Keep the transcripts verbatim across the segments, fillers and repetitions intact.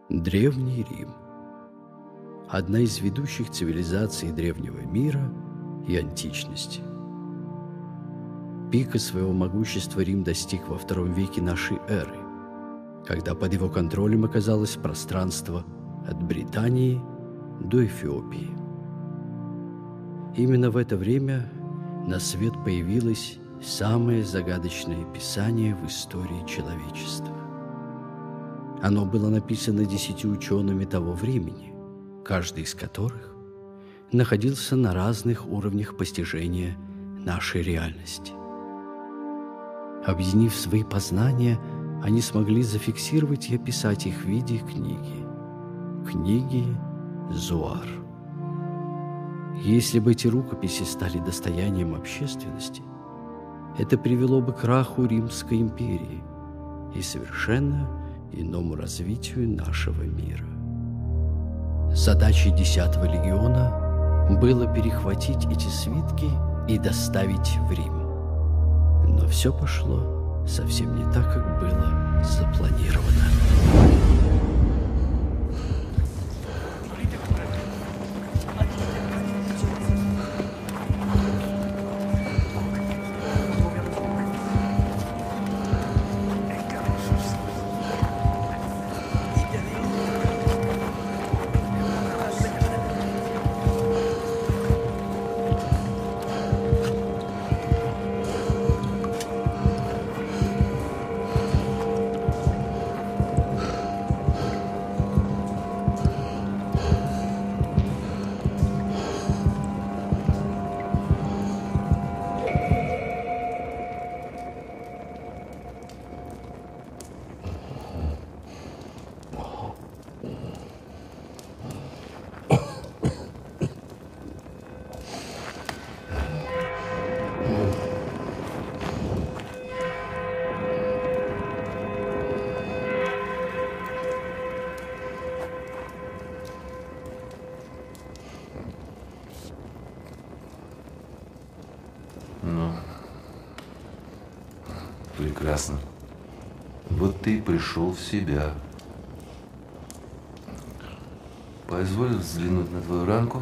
Древний Рим. Одна из ведущих цивилизаций древнего мира и античности. Пика своего могущества Рим достиг во втором веке нашей эры, когда под его контролем оказалось пространство от Британии до Эфиопии. Именно в это время на свет появилось самое загадочное писание в истории человечества. Оно было написано десятью учеными того времени, каждый из которых находился на разных уровнях постижения нашей реальности. Объединив свои познания, они смогли зафиксировать и описать их в виде книги. Книги Зоар. Если бы эти рукописи стали достоянием общественности, это привело бы к краху Римской империи и совершенно иному развитию нашего мира. Задачей десятого легиона было перехватить эти свитки и доставить в Рим. Но все пошло совсем не так, как было запланировано. Ну, прекрасно. Вот ты и пришел в себя. Позволь взглянуть на твою ранку.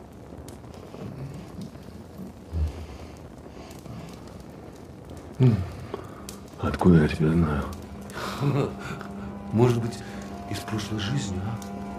Откуда я тебя знаю? Может быть, из прошлой жизни, а?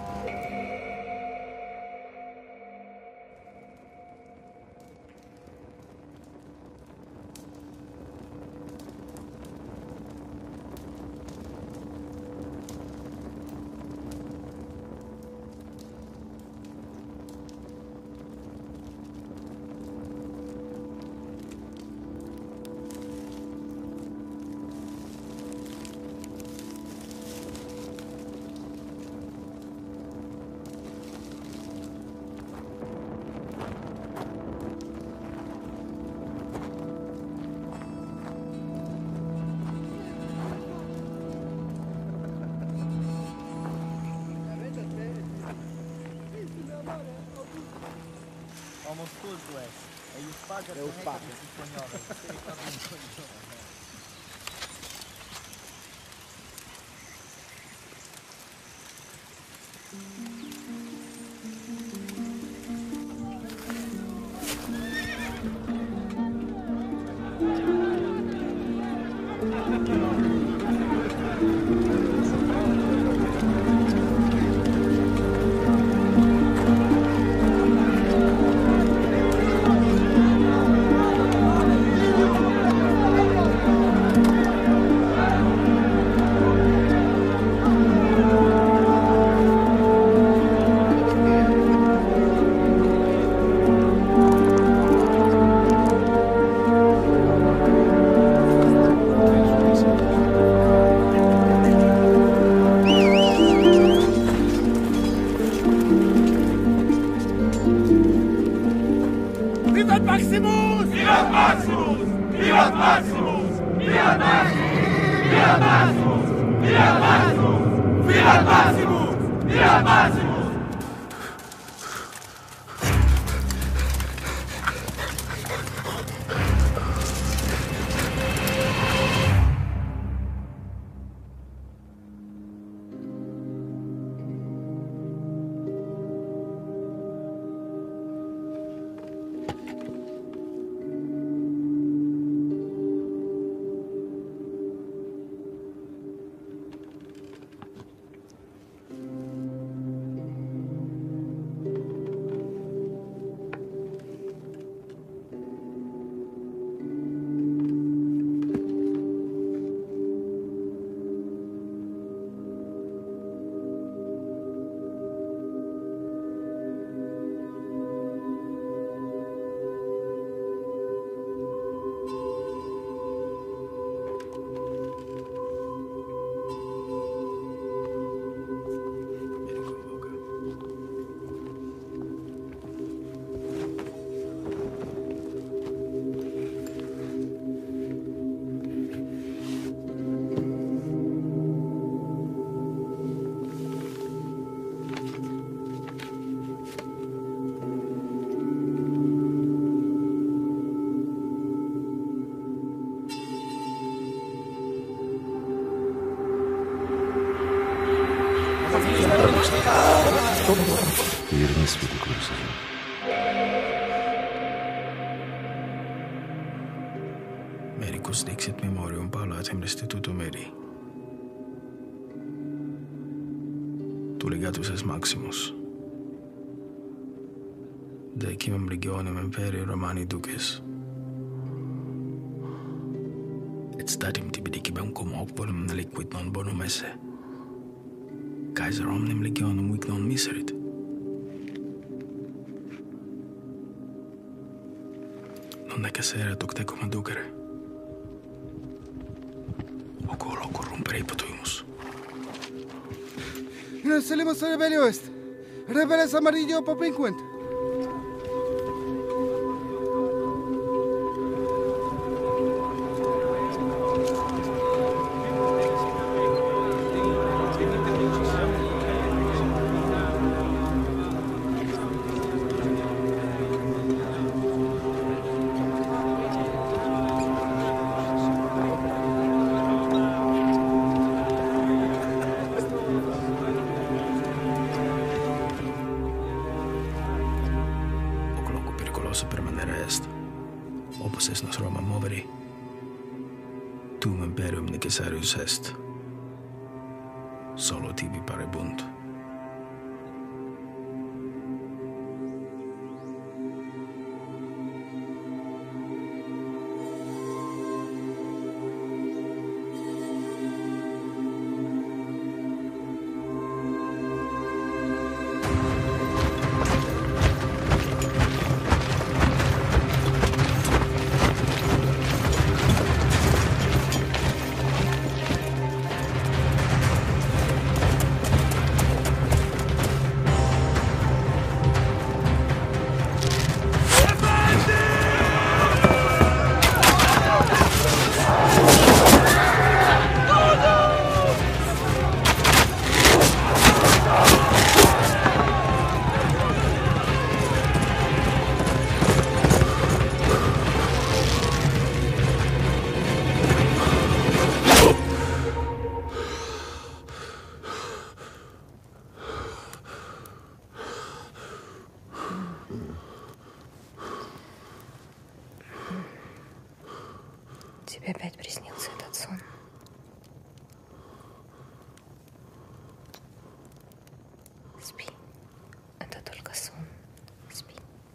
É o Paca. Vivat Maximus! Vivat Maximus! Vivat Maximus! Vivat Maximus! Vivat Maximus! Vivat Maximus! Vivat Maximus! Верни свиток в Иерусалим. Medicus dixit memorium Paulatim restitutum eri. Tuligatus Maximus. Decimum legionem imperii Romani duces. Et statim tibi dicibem cum hoc volum neliquid non bonum esse. Kaiser omnem legionum vic non miserit. Non necessere tuc tecum aducere. Ocolo corrumpere hipotuimus. Nos salimos a rebelio est. Rebeles amarillo popinquent. Permanere est. Opus est nos Roma moveri. Tuum imperium necessarius est. Solo tibi parebunt. Тебе опять приснился этот сон. Спи. Это только сон. Спи.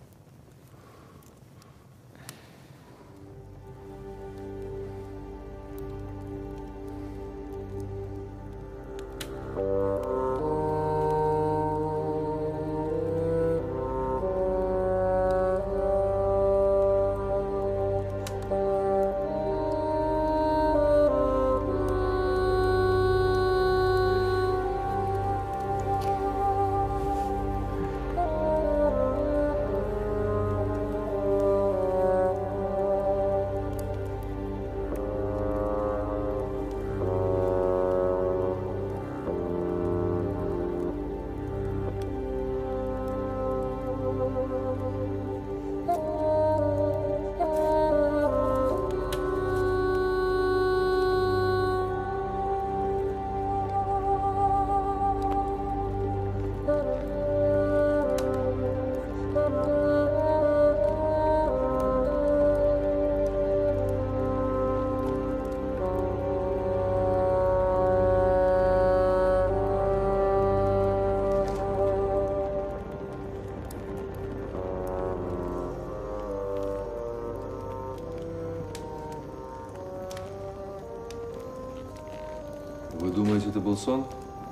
Вы думаете, это был сон?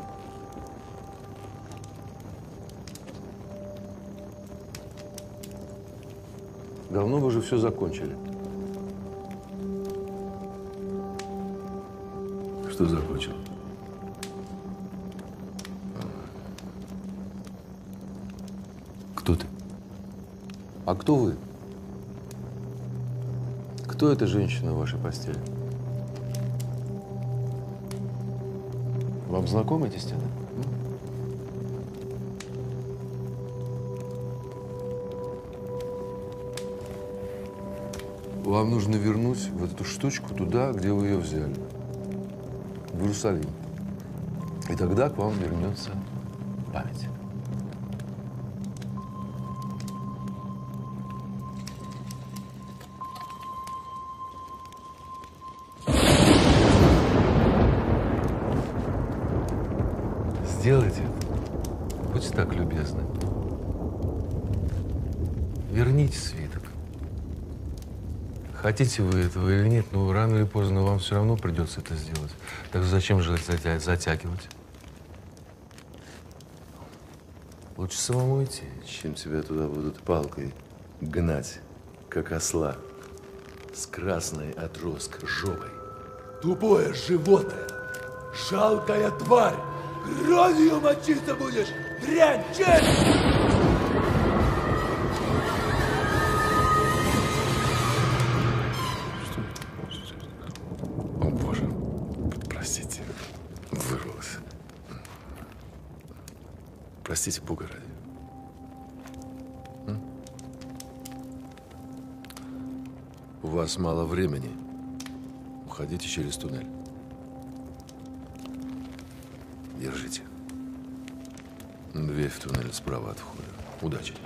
Давно бы уже все закончили. Что закончил? Кто ты? А кто вы? Кто эта женщина в вашей постели? Вам знакомы эти стены? Вам нужно вернуть вот эту штучку туда, где вы ее взяли. В Иерусалим. И тогда к вам вернется память. Сделайте это. Будьте так любезны. Верните свиток. Хотите вы этого или нет, но рано или поздно вам все равно придется это сделать. Так зачем же затя затягивать? Лучше самому идти, чем тебя туда будут палкой гнать, как осла, с красной отростка жопой. Тупое животное, жалкая тварь, кровью мочиться будешь, дрянь, черт! О, Боже, простите, вырвалось. Простите, Бога ради. М? У вас мало времени. Уходите через туннель. Держите. Дверь в туннель справа от входа. Удачи.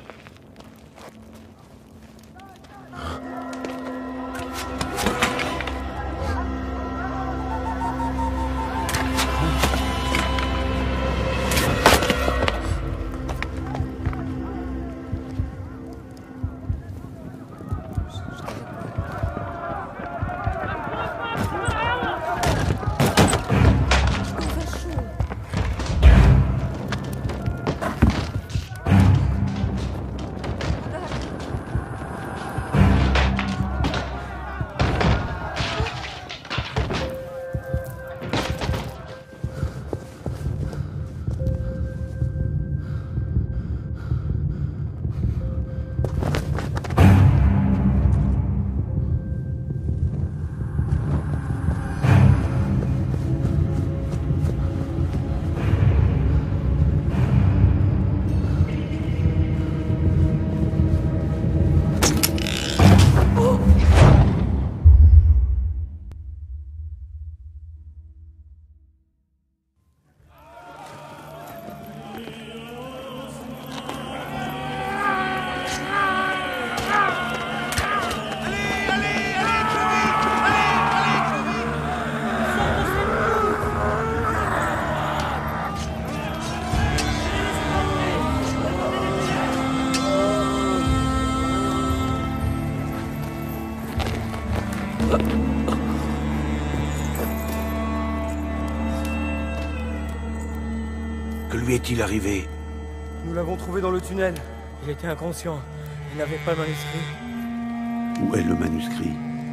Que lui est-il arrivé? Nous l'avons trouvé dans le tunnel. Il était inconscient. Il n'avait pas le manuscrit. Où est le manuscrit?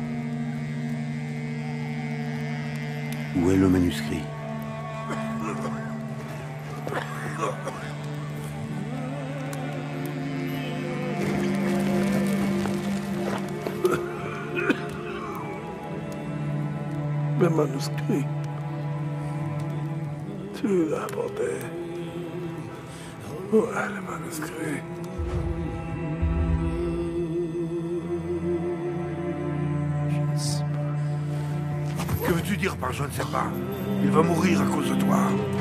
Où est le manuscrit? Le manuscrit. Tu l'as apporté. Où est le manuscrit? Je ne sais pas. Que veux-tu dire par je ne sais pas? Il va mourir à cause de toi.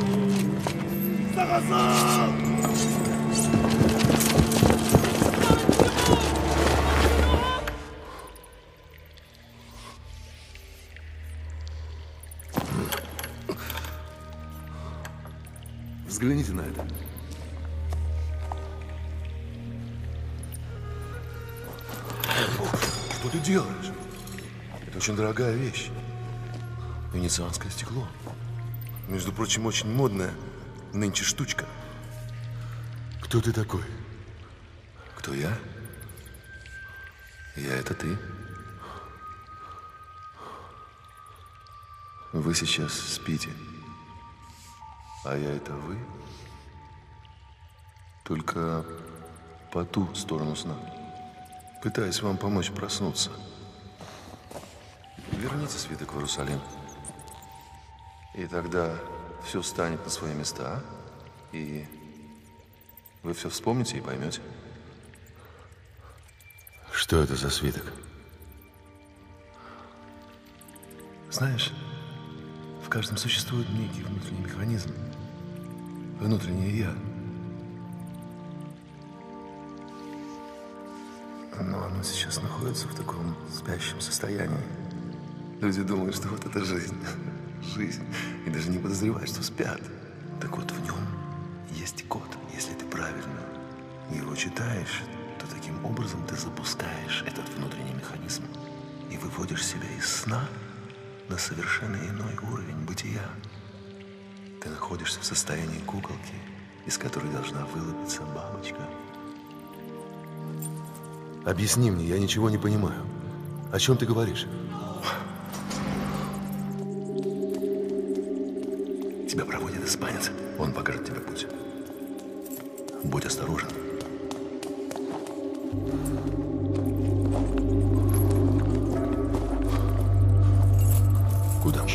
Sarrazin! Взгляните на это. Что ты делаешь? Это очень дорогая вещь. Венецианское стекло. Между прочим, очень модная нынче штучка. Кто ты такой? Кто я? Я — это ты. Вы сейчас спите. А я — это вы. Только по ту сторону сна. Пытаюсь вам помочь проснуться. Верните свиток в Иерусалим. И тогда все станет на свои места. И вы все вспомните и поймете. Что это за свиток? Знаешь, в каждом существует некий внутренний механизм. Внутреннее «я». Но оно сейчас находится в таком спящем состоянии. Люди думают, что вот это жизнь. Жизнь. И даже не подозревают, что спят. Так вот, в нем есть код. Если ты правильно его читаешь, то таким образом ты запускаешь этот внутренний механизм и выводишь себя из сна на совершенно иной уровень бытия. Ты находишься в состоянии куколки, из которой должна вылупиться бабочка. Объясни мне, я ничего не понимаю. О чем ты говоришь? Тебя проводит испанец. Он покажет тебе путь. Будь осторожен. Куда?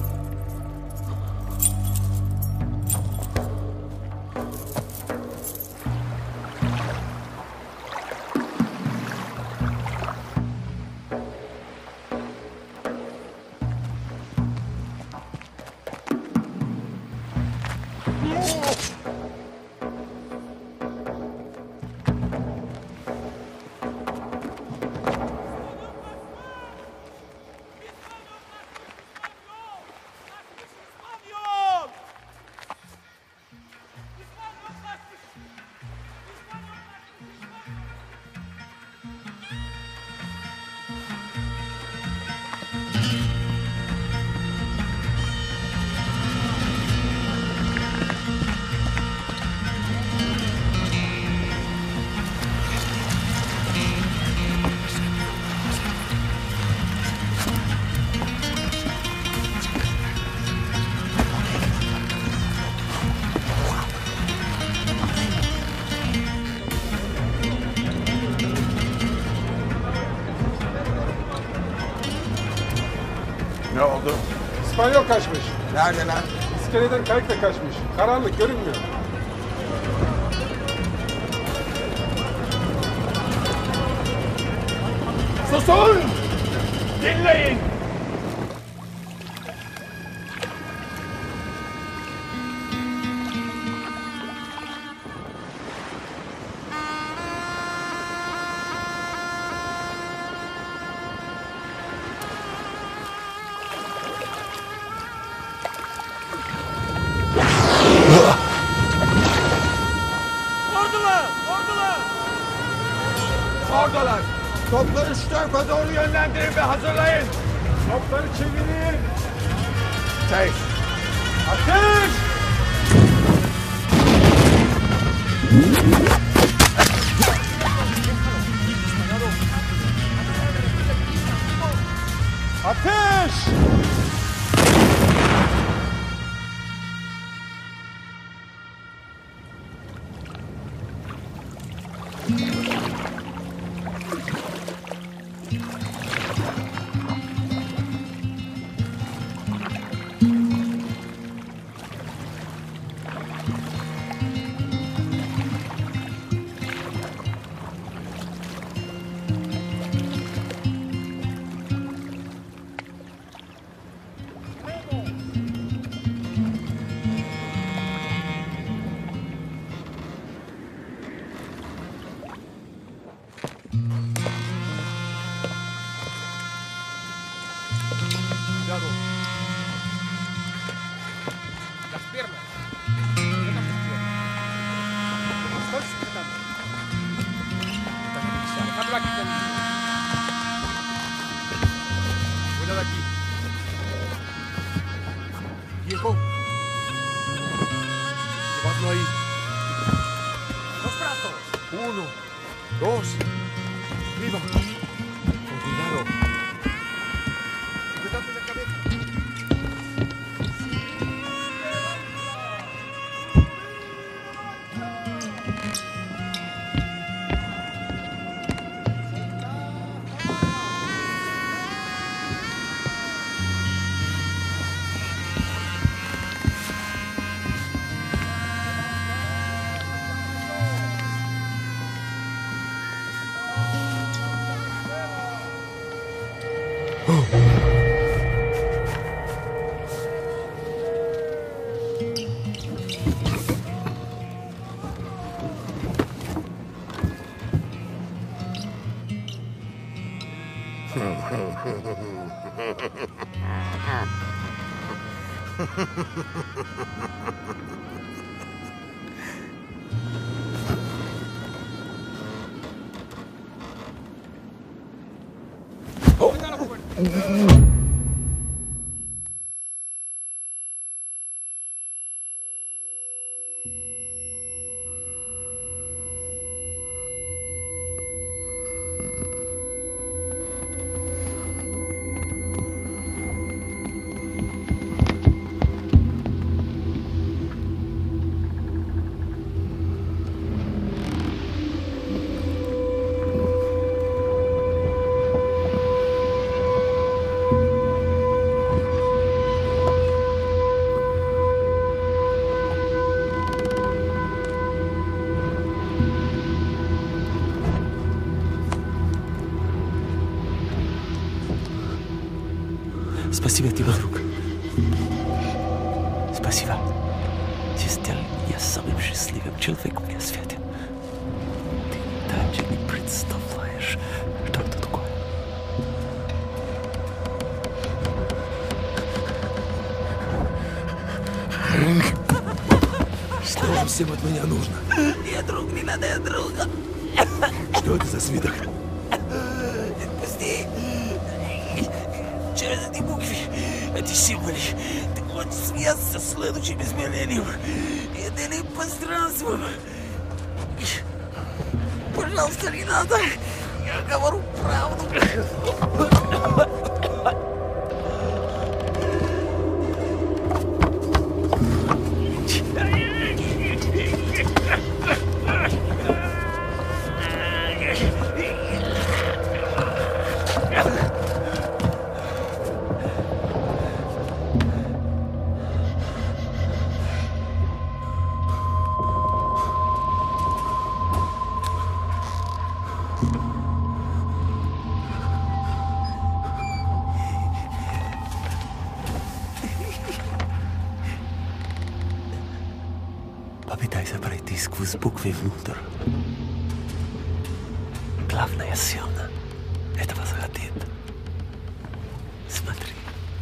Ne oldu? İspanyol kaçmış. Nerede lan? İskeleden kayıkla kaçmış. Karanlık görünmüyor. Susun! Dinleyin! Ordular! Ordular! Oradalar! Topları şu tarafa doğru yönlendirin ve hazırlayın! Topları çevirin. Ateş! Ateş! Ateş! Cuidado. Las piernas. Sujeta tus piernas. Estoy sujetando. Dejadlo aquí conmigo. Fuera de aquí. Viejo. Llevadlo ahí. Los brazos. Uno, dos. Arriba. Con cuidado. Sujetadme la cabeza. Спасибо тебе, друг. Спасибо. Ты сделал меня самым счастливым человеком на свете. Ты даже не представляешь, что это такое. Что вам всем от меня нужно? Я друг, не надо, я друга. Что это за свиток? Отпусти. Через эти буквы, эти символы, ты хочешь связаться с следующим измерением и отделить пространство. Пожалуйста, не надо. Я говорю правду. Попытайся пройти сквозь буквы внутрь. Главная сила этого захотит. Смотри.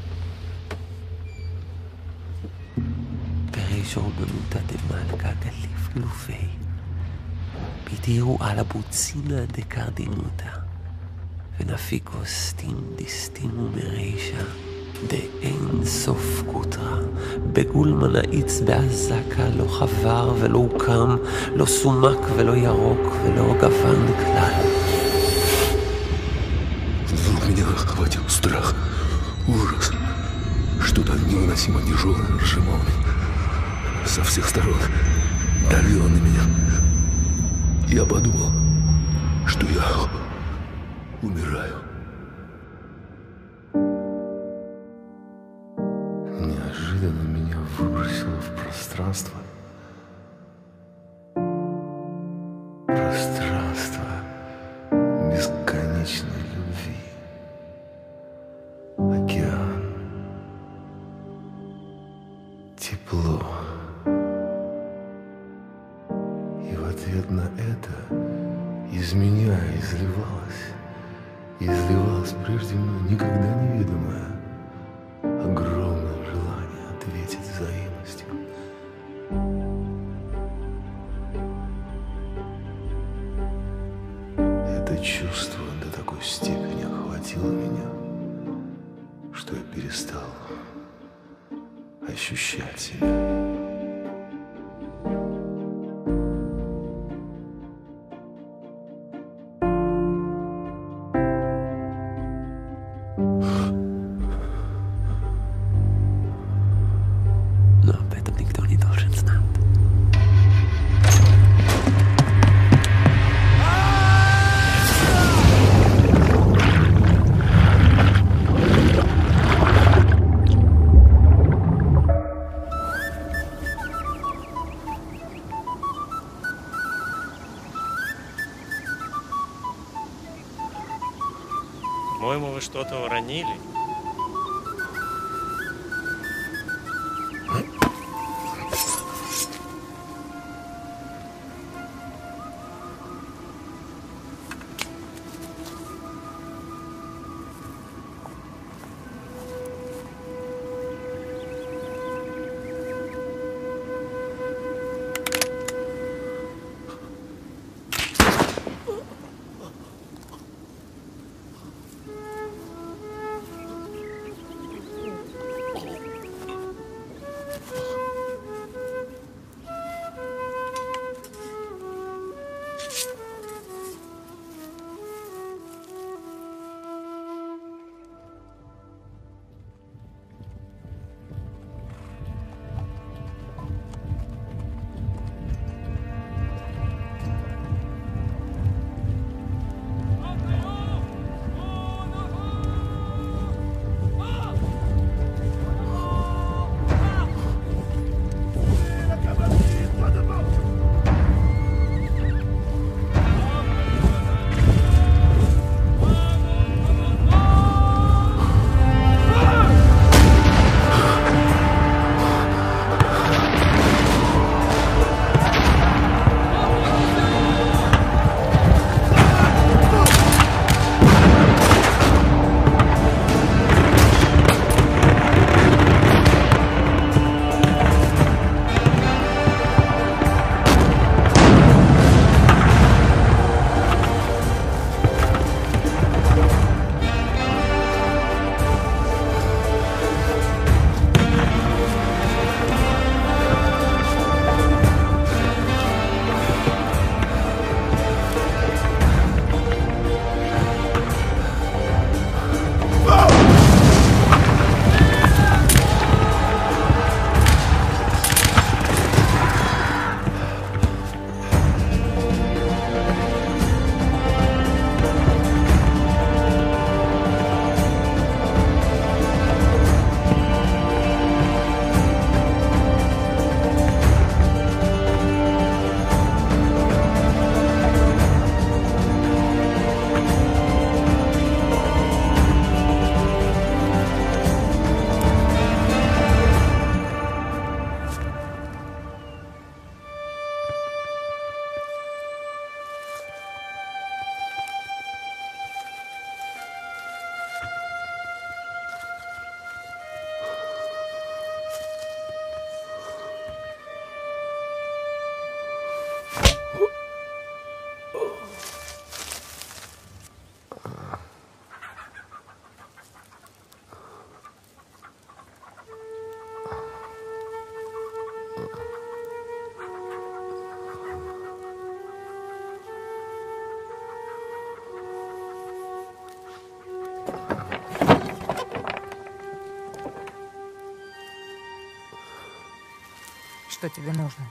בראשוננות דמלכה גליף גלופי. בידירו על הבוצינה דקרדינותה. ונפיקו סטים דיסטימו מרישה. דאין סוף קוטרה, בגול מנעיץ בעזקה, לא חבר ולא הוקם, לא סומק ולא ירוק ולא גוון כלל. Вдруг меня охватил страх, ужас. Что-то невыносимо тяжелое сжимало меня со всех сторон, давило на меня. Я подумал, что я умираю. Неожиданно меня выбросило в пространство. Пространство бесконечной любви. Океан. Тепло. И в ответ на это из меня изливалось, изливалось прежде мной никогда неведомое, огромное желание ответить взаимностью. Это чувство до такой степени охватило меня, что я перестал ощущать себя. По-моему, вы что-то уронили. Что тебе нужно?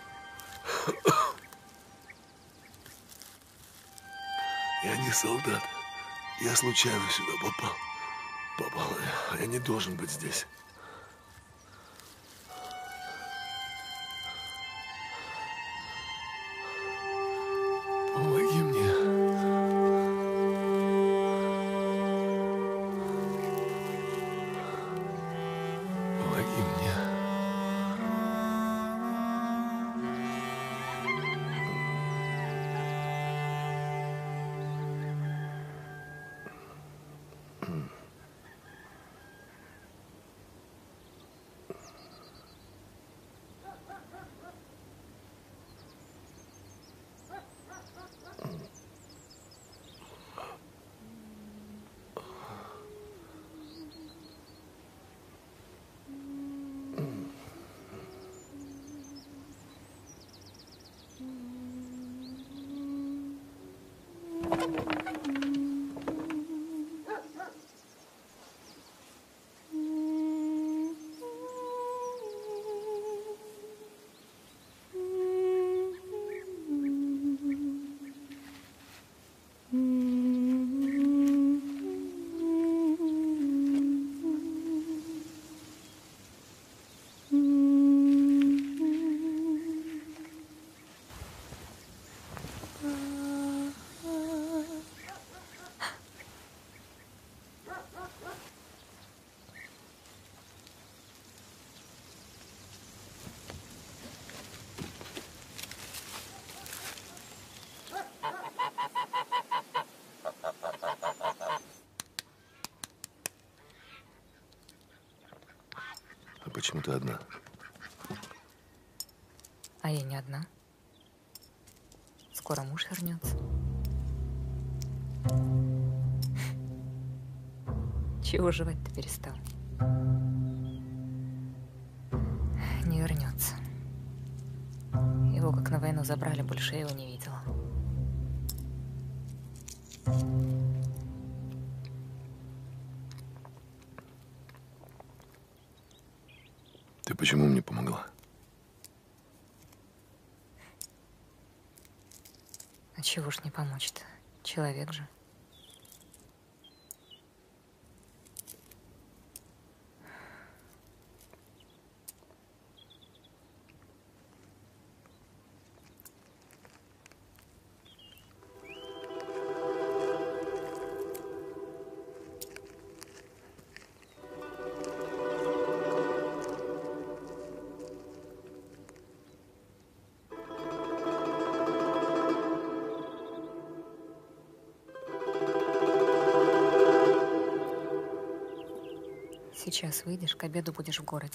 Я не солдат. Я случайно сюда попал. Попал. Я не должен быть здесь. Помоги мне. Помоги мне. Почему ты одна? А я не одна. Скоро муж вернется. Чего жевать-то перестал? Не вернется. Его как на войну забрали, больше я его не видела. Ты почему мне помогла? А чего ж не помочь-то? Человек же. Сейчас выйдешь, к обеду будешь в городе.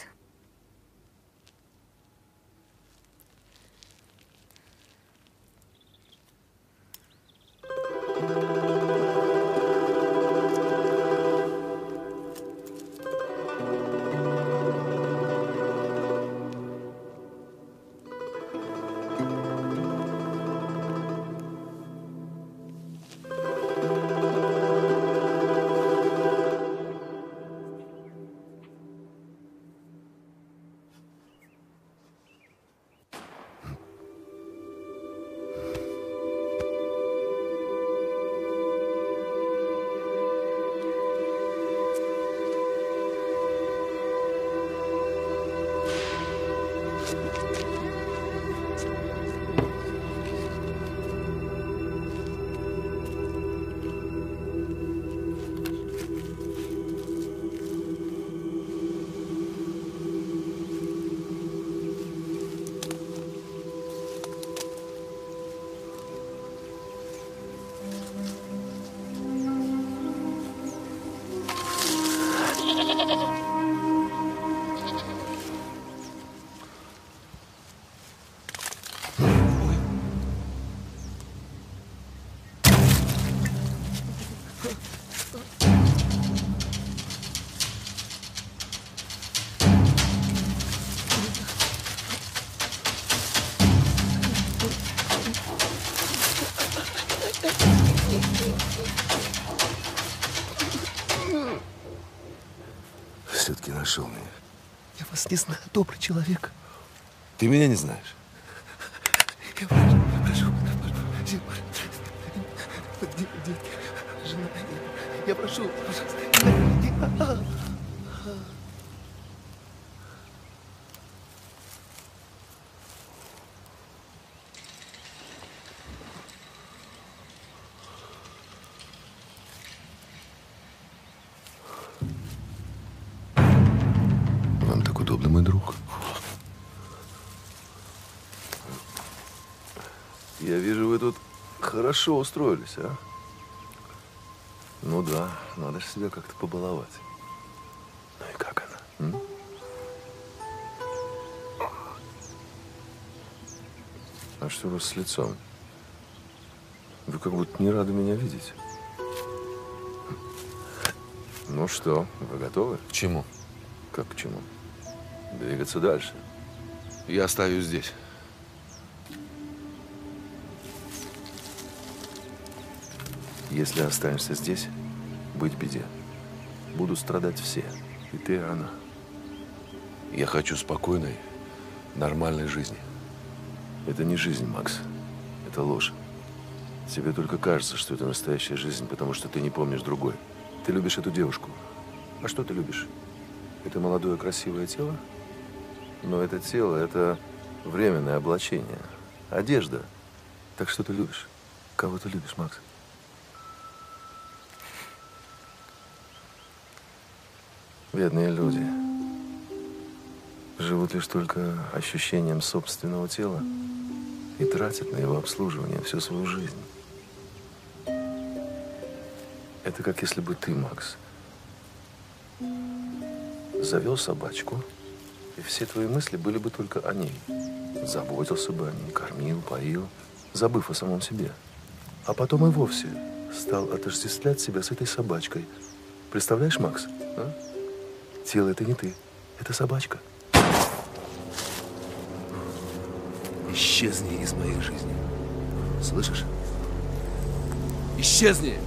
нашел меня? Я вас не знаю, добрый человек. Ты меня не знаешь? Я прошу, прошу, прошу. Детки, жена, я прошу, пожалуйста. Вам так удобно, мой друг. Я вижу, вы тут хорошо устроились, а? Ну да, надо же себя как-то побаловать. Ну и как она? М? А что у вас с лицом? Вы как будто не рады меня видеть. Ну что, вы готовы? К чему? Как к чему? Двигаться дальше. Я остаюсь здесь. Если останешься здесь, быть в беде. Будут страдать все. И ты, и она. Я хочу спокойной, нормальной жизни. Это не жизнь, Макс. Это ложь. Тебе только кажется, что это настоящая жизнь, потому что ты не помнишь другой. Ты любишь эту девушку. А что ты любишь? Это молодое красивое тело? Но это тело – это временное облачение. Одежда. Так что ты любишь? Кого ты любишь, Макс? Бедные люди живут лишь только ощущением собственного тела и тратят на его обслуживание всю свою жизнь. Это как если бы ты, Макс, завел собачку, и все твои мысли были бы только о ней. Заботился бы о ней, кормил, поил, забыв о самом себе. А потом и вовсе стал отождествлять себя с этой собачкой. Представляешь, Макс? А? Тело – это не ты, это собачка. Исчезни из моей жизни. Слышишь? Исчезни!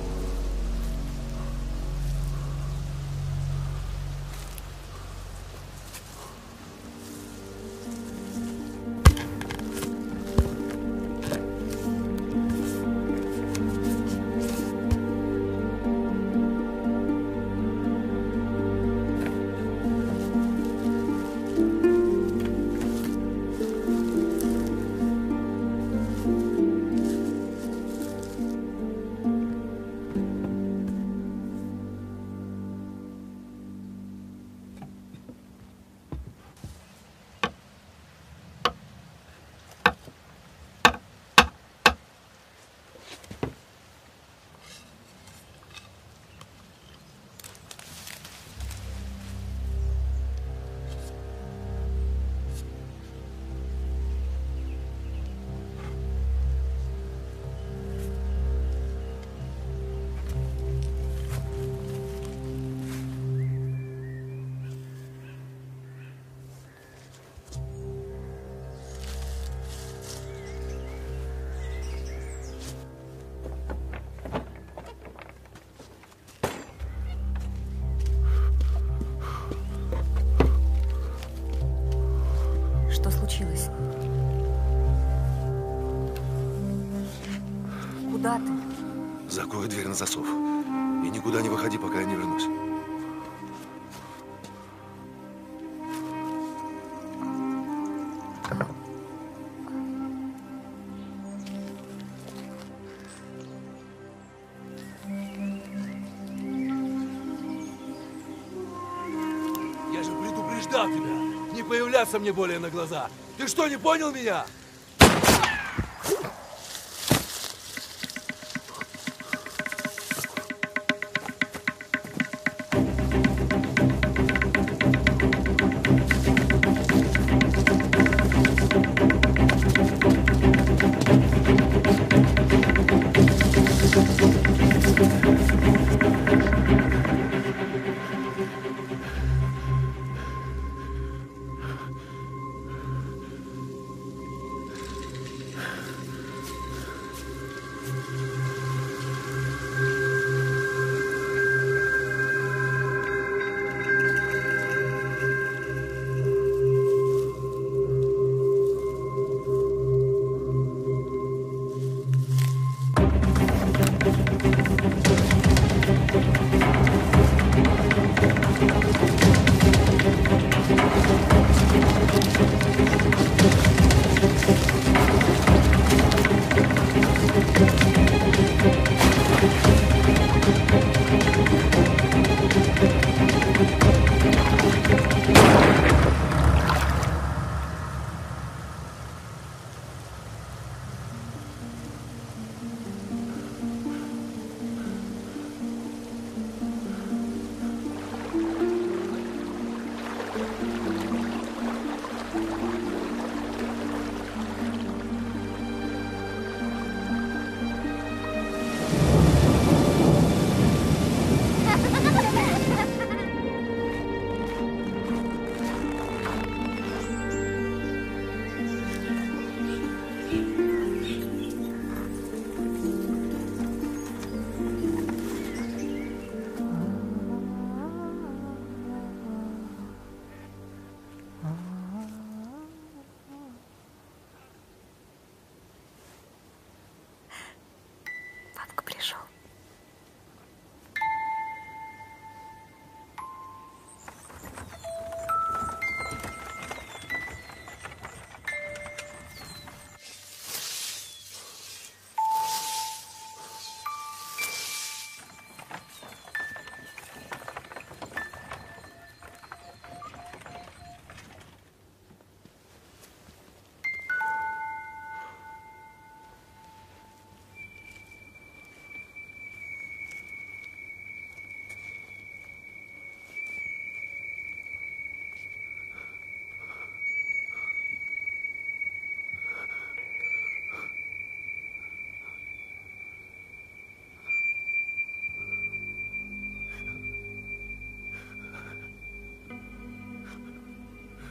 Что случилось? Куда ты? Закрой дверь на засов. И никуда не выходи, пока я не вернусь. Я же предупреждал тебя не появляться мне более на глаза. Ты что, не понял меня?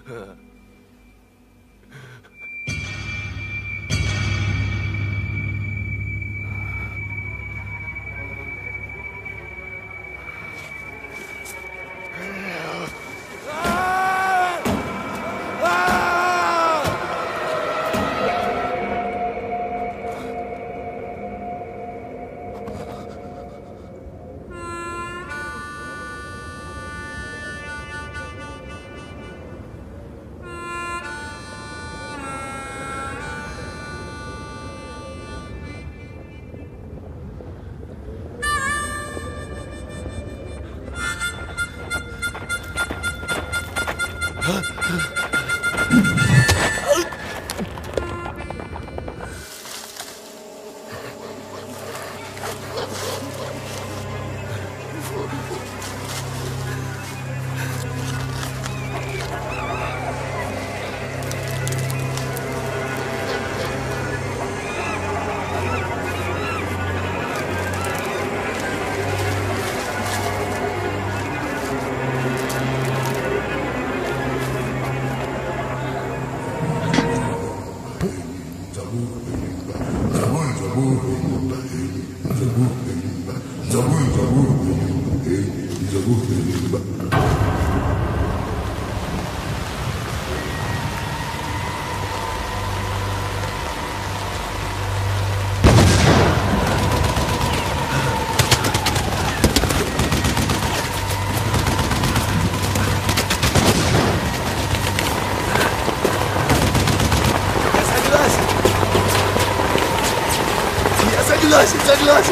Согласен, согласен!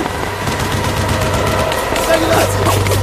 Согласен!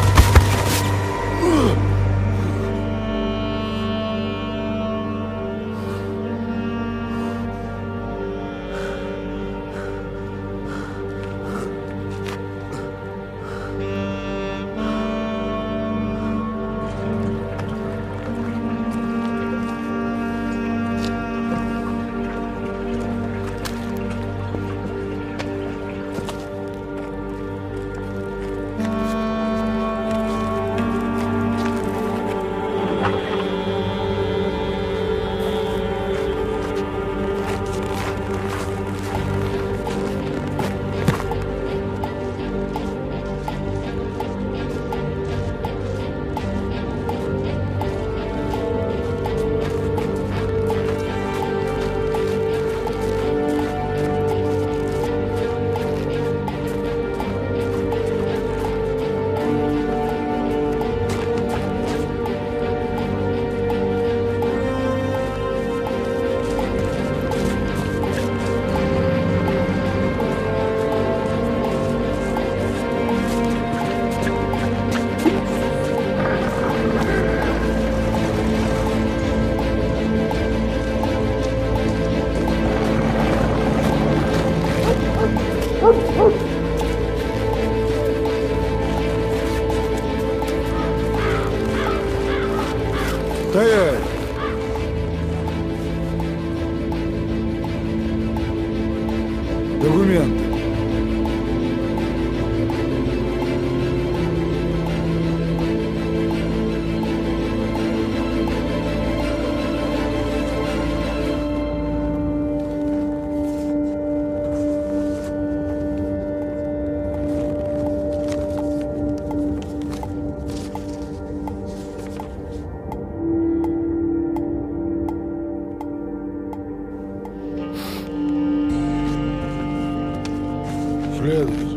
Стоять! Документы. Следует.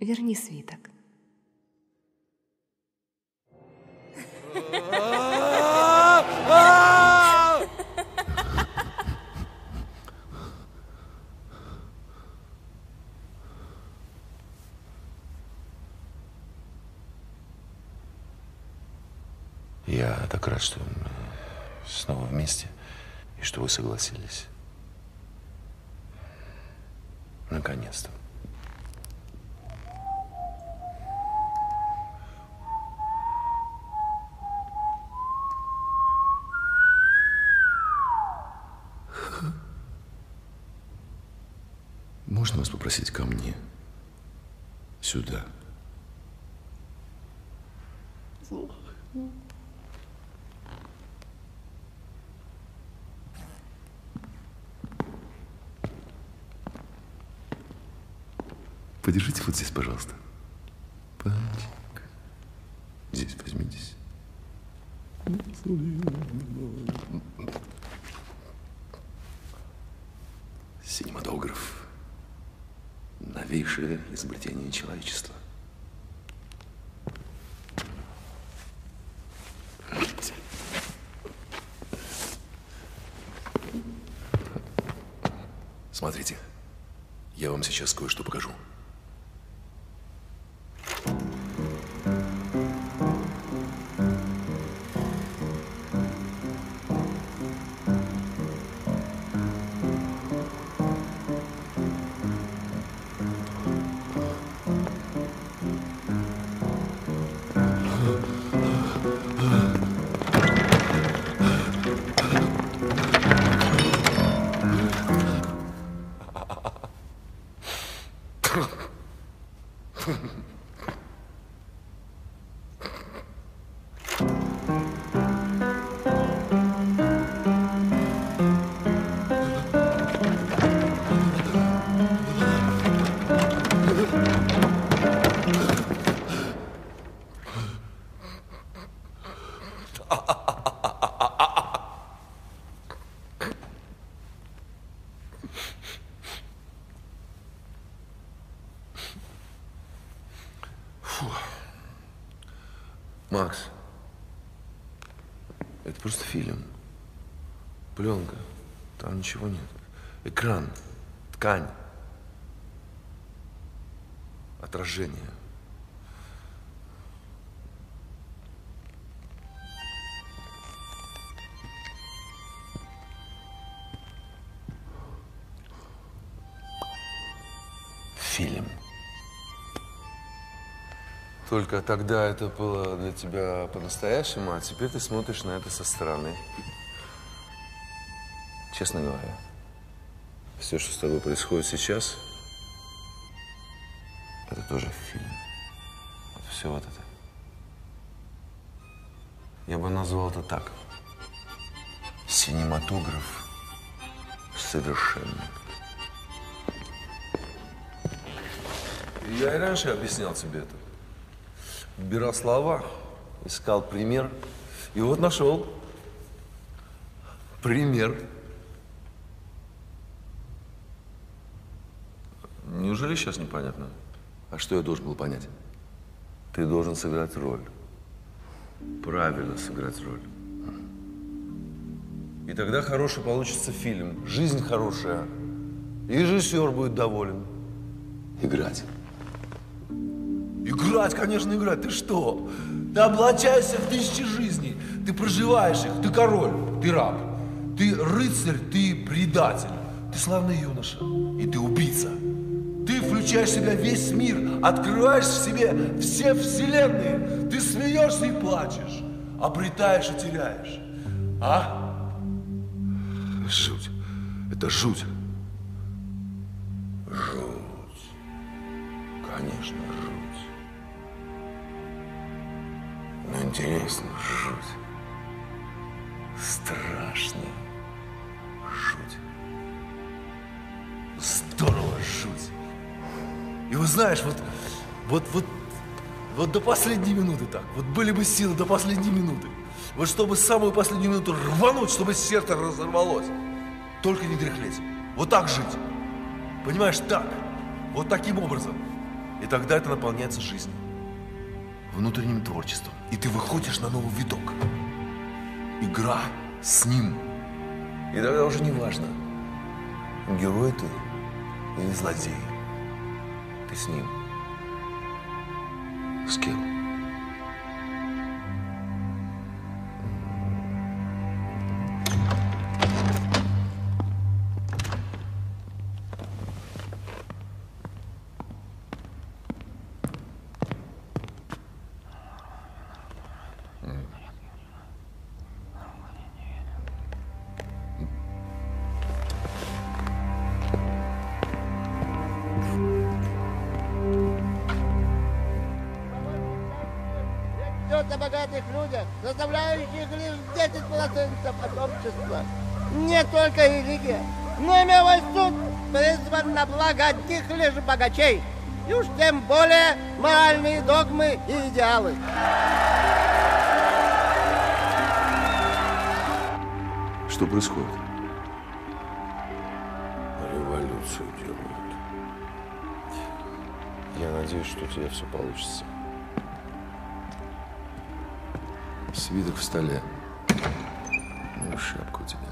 верни свиток. Я так рад, что мы снова вместе, и что вы согласились. Наконец-то. Можно вас попросить ко мне? Сюда. Подержите вот здесь, пожалуйста. Пальчик. Здесь возьмитесь. Синематограф. Новейшее изобретение человечества. Смотрите, я вам сейчас кое-что покажу. Макс, это просто фильм. Пленка. Там ничего нет. Экран. Ткань. Отражение. Фильм. Только тогда это было для тебя по-настоящему, а теперь ты смотришь на это со стороны. Честно говоря, все, что с тобой происходит сейчас, это тоже фильм. Вот все вот это. Я бы назвал это так. Синематограф совершенный. Я и раньше объяснял тебе это. Выбирал слова, искал пример, и вот нашел пример. Неужели сейчас непонятно? А что я должен был понять? Ты должен сыграть роль. Правильно сыграть роль. И тогда хороший получится фильм, жизнь хорошая, и режиссер будет доволен. Играть. Играть, конечно, играть. Ты что? Ты облачаешься в тысячи жизней. Ты проживаешь их. Ты король, ты раб. Ты рыцарь, ты предатель. Ты славный юноша. И ты убийца. Ты включаешь в себя весь мир. Открываешь в себе все вселенные. Ты смеешься и плачешь. Обретаешь и теряешь. А? Жуть. Это жуть. Жуть. Конечно, жуть. Но интересно, жуть. Страшно. Жуть. Здорово, жуть. И вот знаешь, вот, вот, вот, вот до последней минуты так. Вот были бы силы до последней минуты. Вот чтобы самую последнюю минуту рвануть, чтобы сердце разорвалось. Только не дряхлеть. Вот так жить. Понимаешь, так. Вот таким образом. И тогда это наполняется жизнью, внутренним творчеством. И ты выходишь на новый виток. Игра с ним. И тогда уже не важно, герой ты или злодей. Ты с ним. С кем? О богатых людях, составляющих лишь десять процентов от общества. Не только религия, но и мировой суд призван на благо одних лишь богачей. И уж тем более моральные догмы и идеалы. Что происходит? Революцию делают. Я надеюсь, что у тебя все получится. Свиток в столе. Ну, шапка у тебя.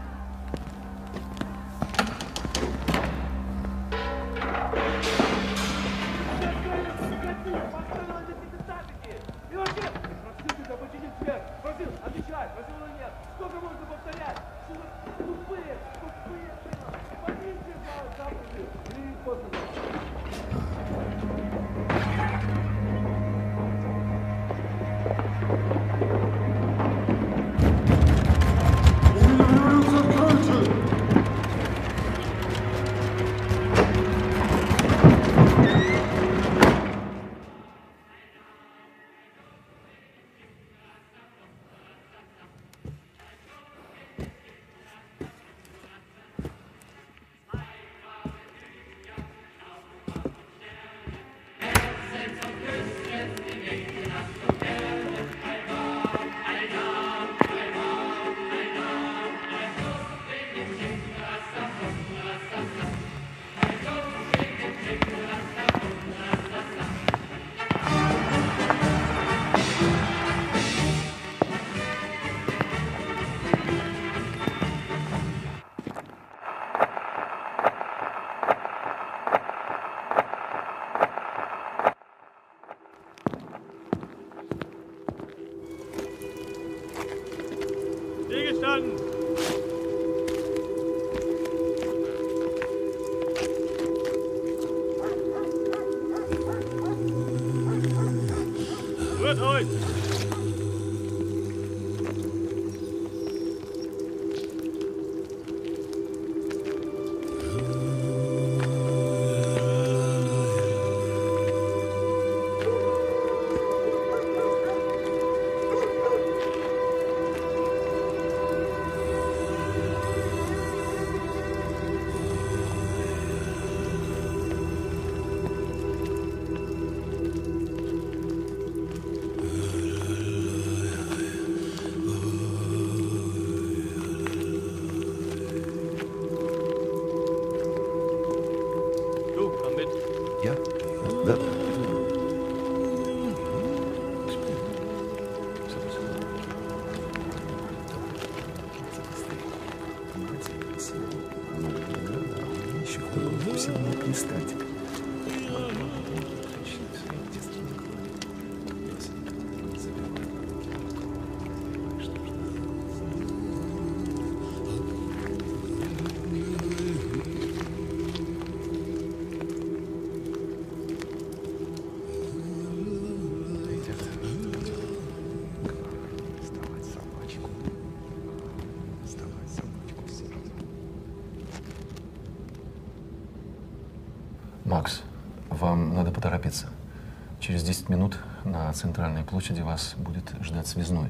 Макс, вам надо поторопиться. Через десять минут на центральной площади вас будет ждать связной.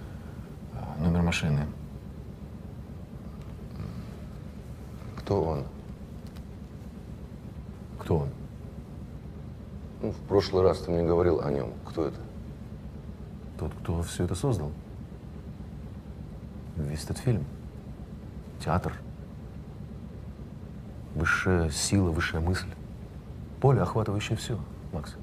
Номер машины. Кто он? Кто он? Ну, в прошлый раз ты мне говорил о нем. Кто это? Тот, кто все это создал. Весь этот фильм. Театр. Высшая сила, высшая мысль. Поле, охватывающее все. Макс.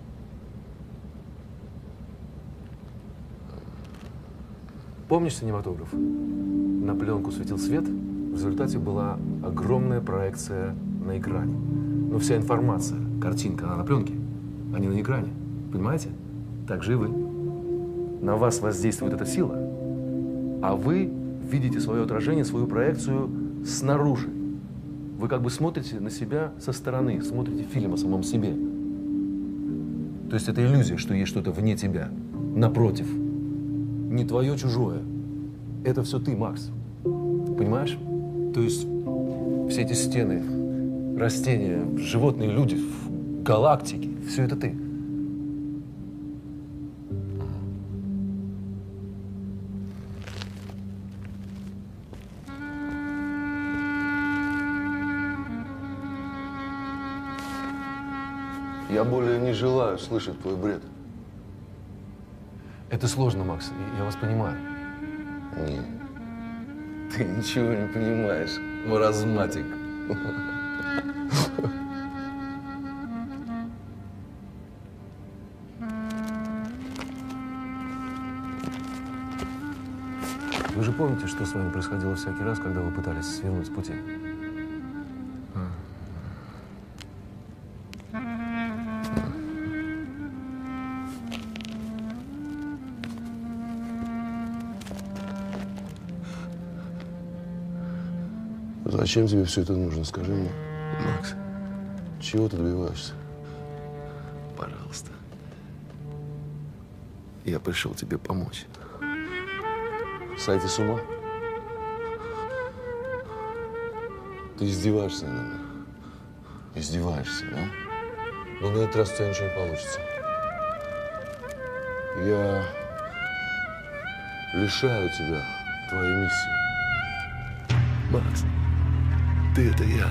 Помнишь синематограф? На пленку светил свет, в результате была огромная проекция на экране. Но вся информация, картинка, она на пленке, а не на экране. Понимаете? Так же и вы. На вас воздействует эта сила, а вы видите свое отражение, свою проекцию снаружи. Вы как бы смотрите на себя со стороны, смотрите фильм о самом себе. То есть это иллюзия, что есть что-то вне тебя. Напротив. Не твое, чужое. Это все ты, Макс. Понимаешь? То есть все эти стены, растения, животные, люди, галактики, все это ты. Я более не желаю слышать твой бред. Это сложно, Макс, я вас понимаю. Нет, ты ничего не понимаешь, маразматик. Вы же помните, что с вами происходило всякий раз, когда вы пытались свернуть с пути? Зачем тебе все это нужно, скажи мне? Макс, чего ты добиваешься? Пожалуйста. Я пришел тебе помочь. Сойти с ума? Ты издеваешься над нами? Издеваешься, да? Но на этот раз у тебя ничего не получится. Я лишаю тебя твоей миссии. Макс, ты это я.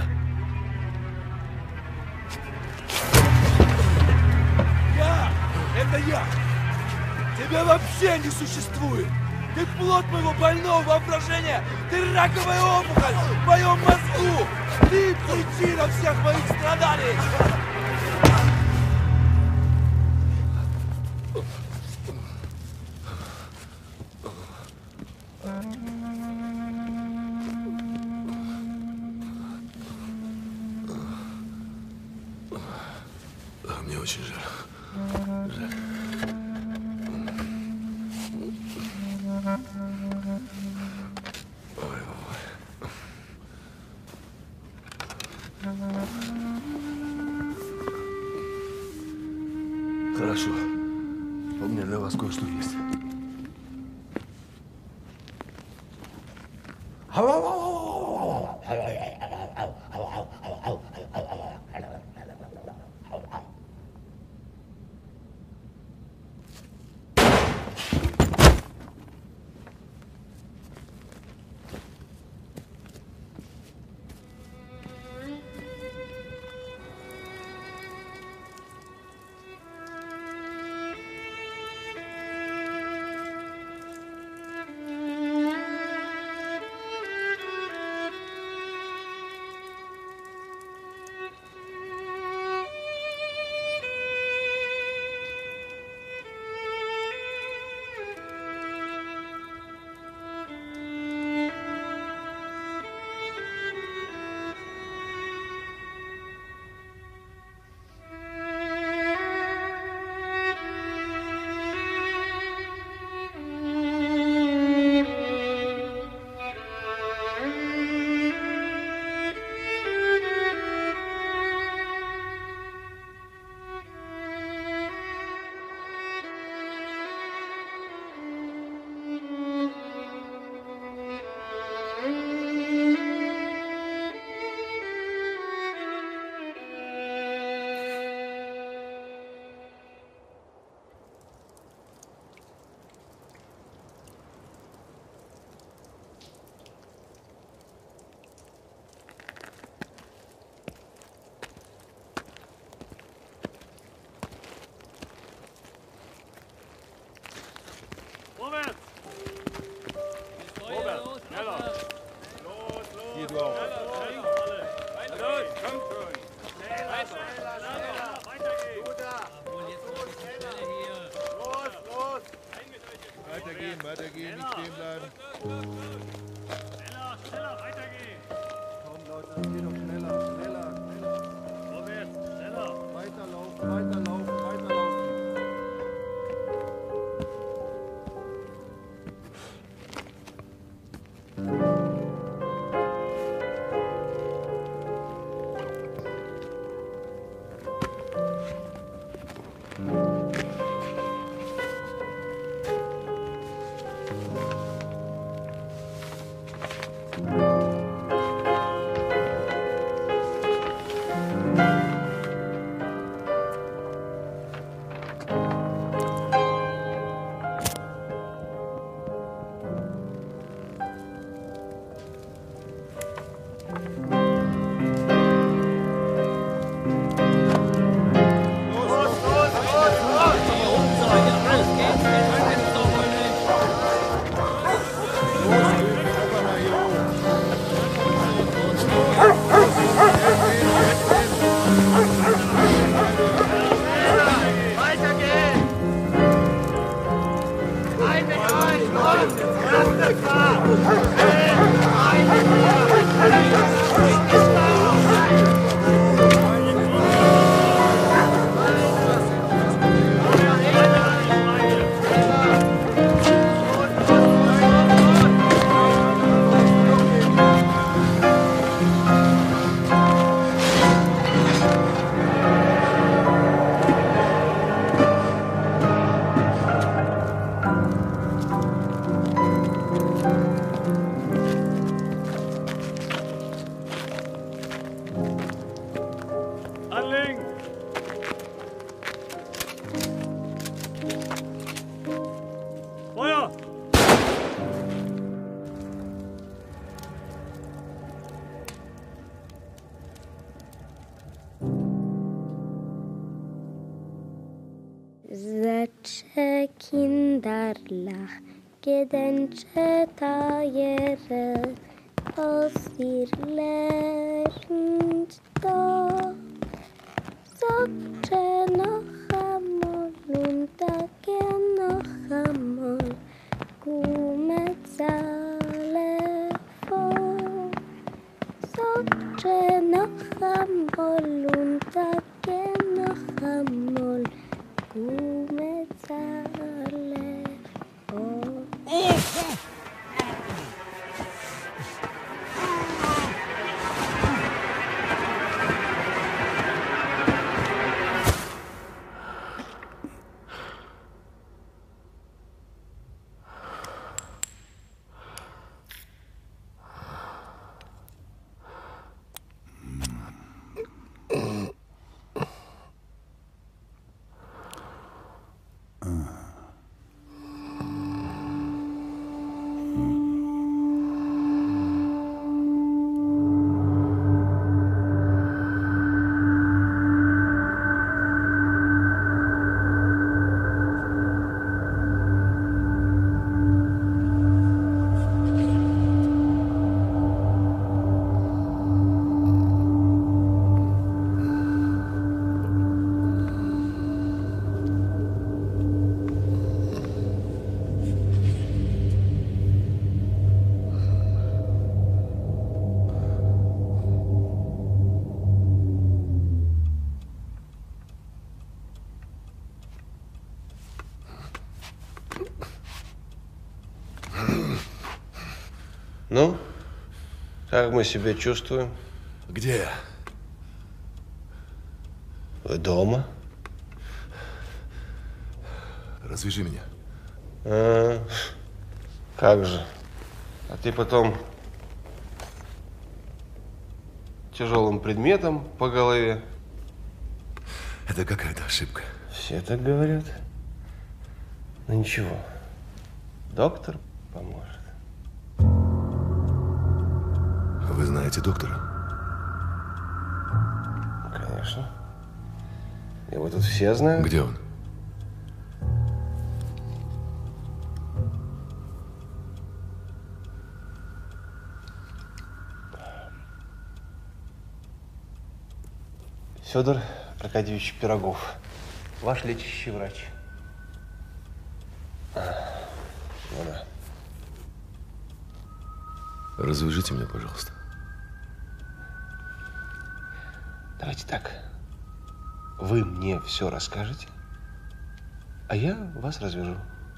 Я! Это я! Тебя вообще не существует! Ты плод моего больного воображения! Ты раковая опухоль в моем мозгу! Ты причина всех моих страданий! Мне очень жаль. Жаль. Ой, ой. Хорошо. У меня для вас кое-что есть. weitergehen, weitergehen, nicht stehen bleiben. Schneller, schneller, weitergehen. Komm, Leute, geh doch schneller, schneller, schneller. Vorwärts, schneller. Weiterlaufen, weiterlaufen, weiterlaufen. Zače kinderlach, gedenče tajere, osir lernt da. Zače noch amol, und dake noch amol, gume zale vor. Zače noch amol, und dake noch amol, gume zale vor. Ну, как мы себя чувствуем? Где? Вы дома? Развяжи меня. А, как же? А ты потом тяжелым предметом по голове. Это какая-то ошибка. Все так говорят. Ну ничего, доктор поможет. Вы знаете доктора? Конечно. Его тут все знают. Где он? Федор Аркадьевич Пирогов, ваш лечащий врач. Ну да. Развяжите меня, пожалуйста. Давайте так. Вы мне все расскажете, а я вас развяжу.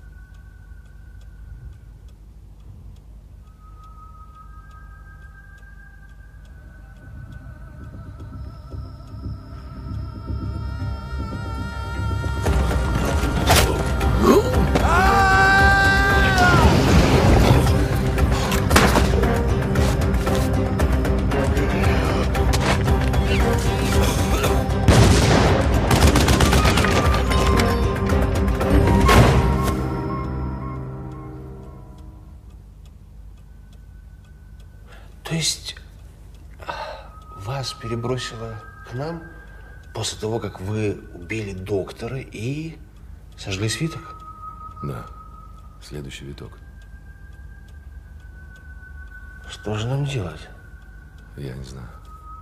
То есть вас перебросило к нам после того, как вы убили доктора и сожгли свиток? Да. Следующий виток. Что же нам делать? Я не знаю.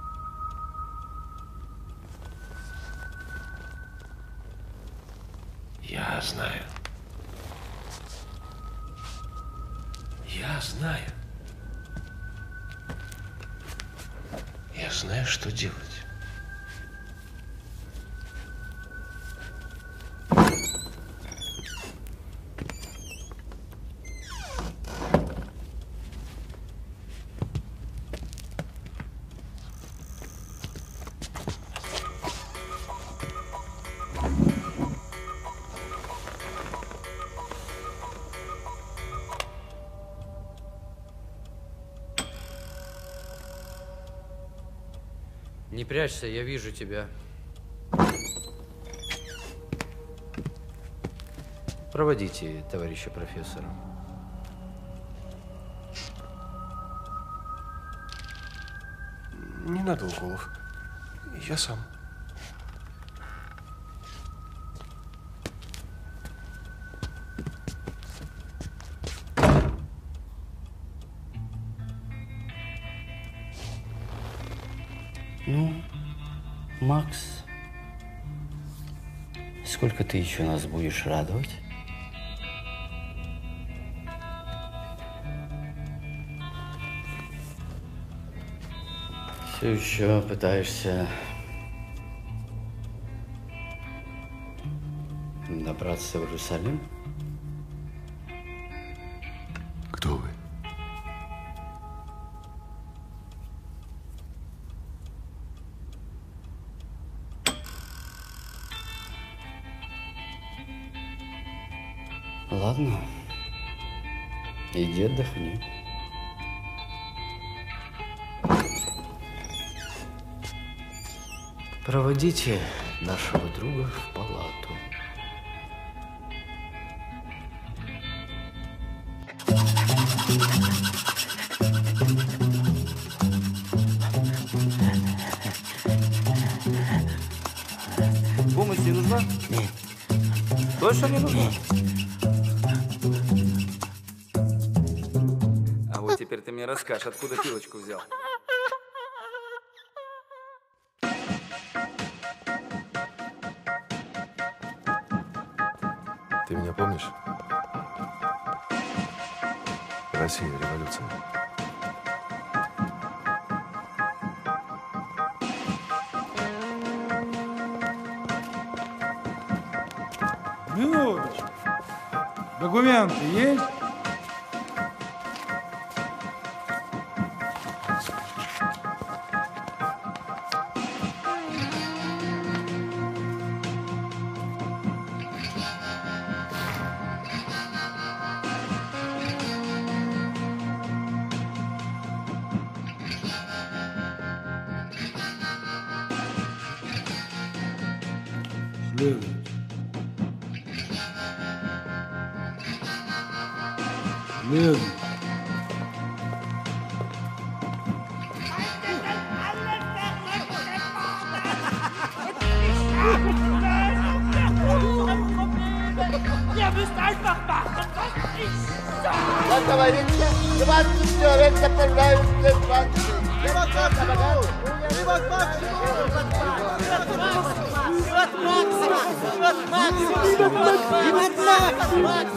Я знаю. Я знаю. Я знаю, что делать. Не прячься, я вижу тебя. Проводите товарища профессора. Не надо уколов. Я сам. Ну, Макс, сколько ты еще нас будешь радовать? Все еще пытаешься добраться в Иерусалим? Кто вы? Ладно, иди отдохни. Проводите нашего друга в палату. Помощь не нужна? Нет. Точно не нужна? А вот теперь ты мне расскажешь, откуда пилочку взял. Ты меня помнишь? Россия, революция. Минуточку. Документы есть? Следует. Следует. Ihr müsst einfach machen, was ich sage! Как говорится, двадцать человек направляются в двадцать. Живот Максимум! Живот Максимум! Живот Максимум! Живот Максимум! Живот Максимум! Макс!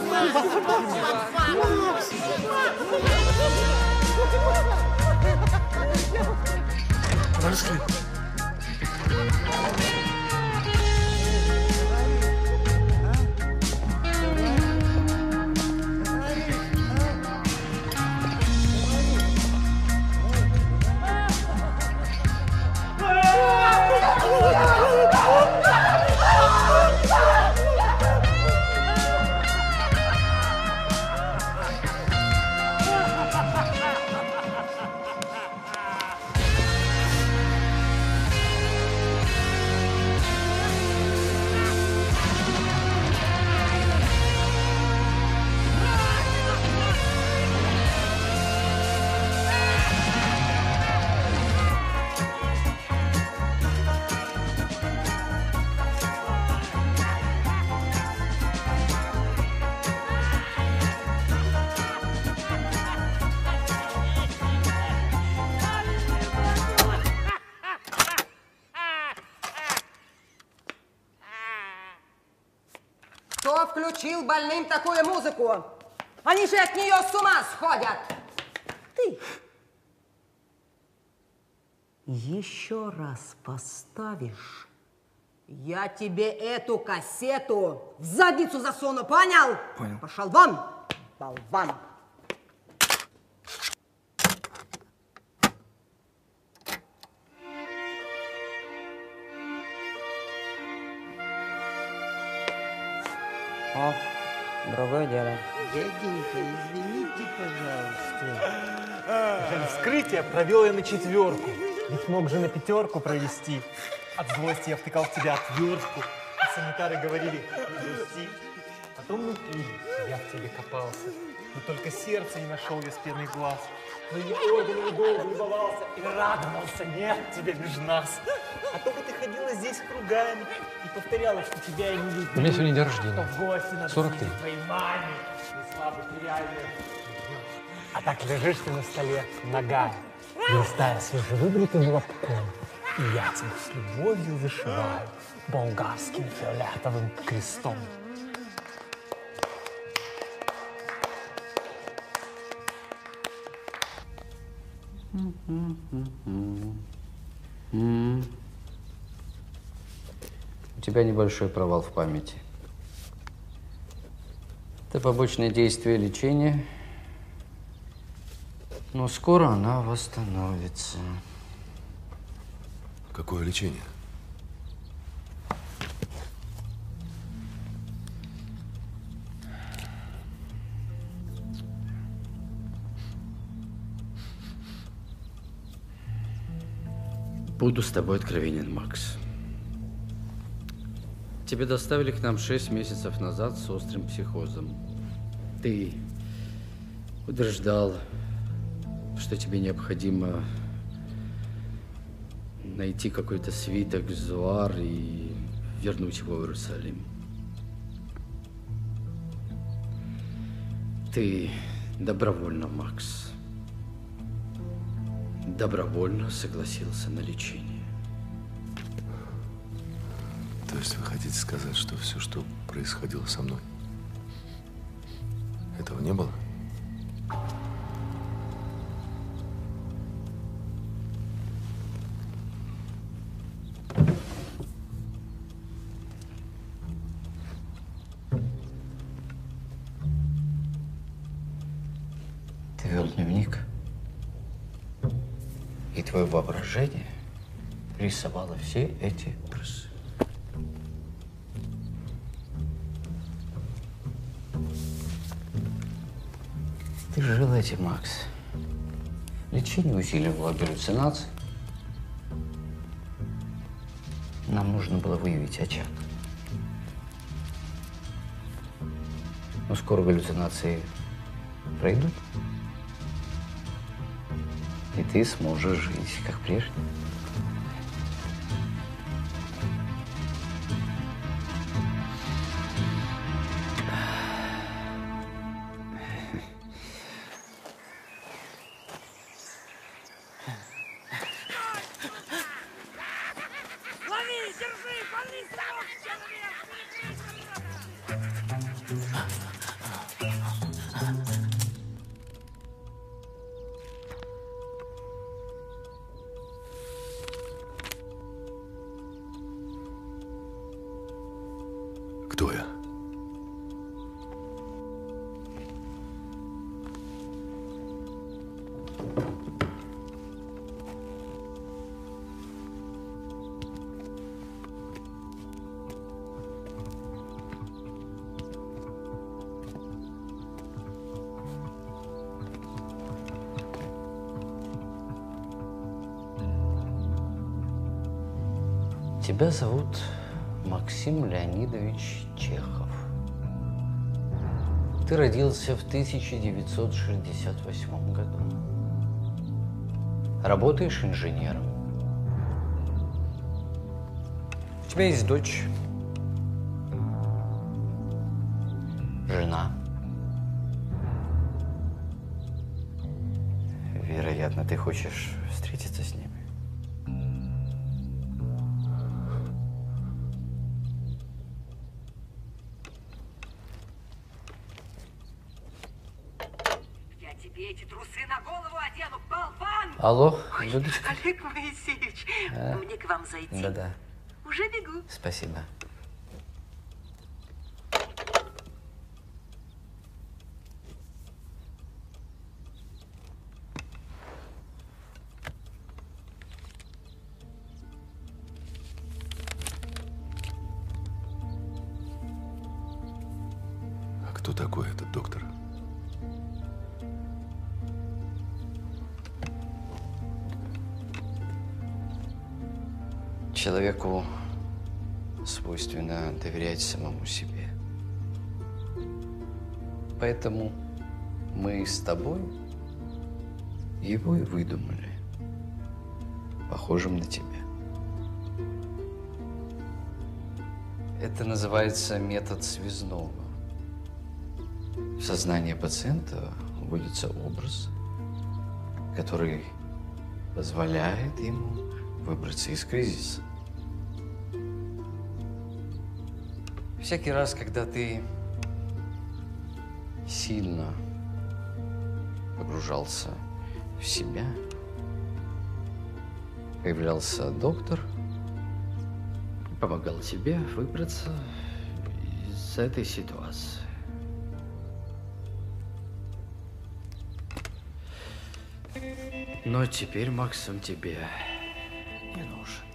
Пошли. Кто включил больным такую музыку? Они же от нее с ума сходят. Ты. Еще раз поставишь, я тебе эту кассету в задницу засуну, понял? Понял. Пошел вон, болван. О, другое дело. Дяденька, извините, пожалуйста. Вскрытие провел я на четверку. Ведь мог же на пятерку провести. От злости я втыкал в тебя отвертку. А санитары говорили, не грусти. Потом внутри я в тебе копался. Но только сердце не нашел я с пеной глаз. Но я органами долго любовался и радовался, нет тебя между нас. А то бы ты ходила здесь кругами и повторяла, что тебя я не люблю. У меня сегодня день рождения. То в гости надо сорок три. съездить к твоей маме. Не слабый ты реально. А так лежишь ты на столе ногами, листая свежевыбритым лобком. И я тебя с любовью зашиваю болгарским фиолетовым крестом. У тебя небольшой провал в памяти. Это побочное действие лечения, но скоро она восстановится. Какое лечение? Буду с тобой откровенен, Макс. Тебя доставили к нам шесть месяцев назад с острым психозом. Ты утверждал, что тебе необходимо найти какой-то свиток Зоар и вернуть его в Иерусалим. Ты добровольно, Макс, добровольно согласился на лечение. То есть вы хотите сказать, что все, что происходило со мной, этого не было? Ты вел дневник, и твое воображение рисовало все эти образы. Ты жил этим, Макс. Лечение усиливало галлюцинации. Нам нужно было выявить очаг. Но скоро галлюцинации пройдут, и ты сможешь жить, как прежде. Кто я? Тебя зовут Максим Леонидович Чехов. Ты родился в тысяча девятьсот шестьдесят восьмом году. Работаешь инженером. У тебя есть дочь, жена. Вероятно, ты хочешь встретиться с ними. Алло, Людочка. Олег Моисеевич, А? мне к вам зайти? Да-да. Уже бегу. Спасибо. А кто такой этот доктор? Человеку свойственно доверять самому себе. Поэтому мы с тобой его и выдумали, похожим на тебя. Это называется метод связного. В сознание пациента вводится образ, который позволяет ему выбраться из кризиса. Всякий раз, когда ты сильно погружался в себя, появлялся доктор и помогал тебе выбраться из этой ситуации. Но теперь Макс он тебе не нужен.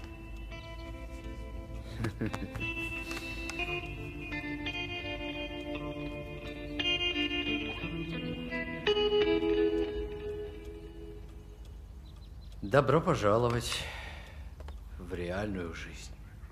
Добро пожаловать в реальную жизнь.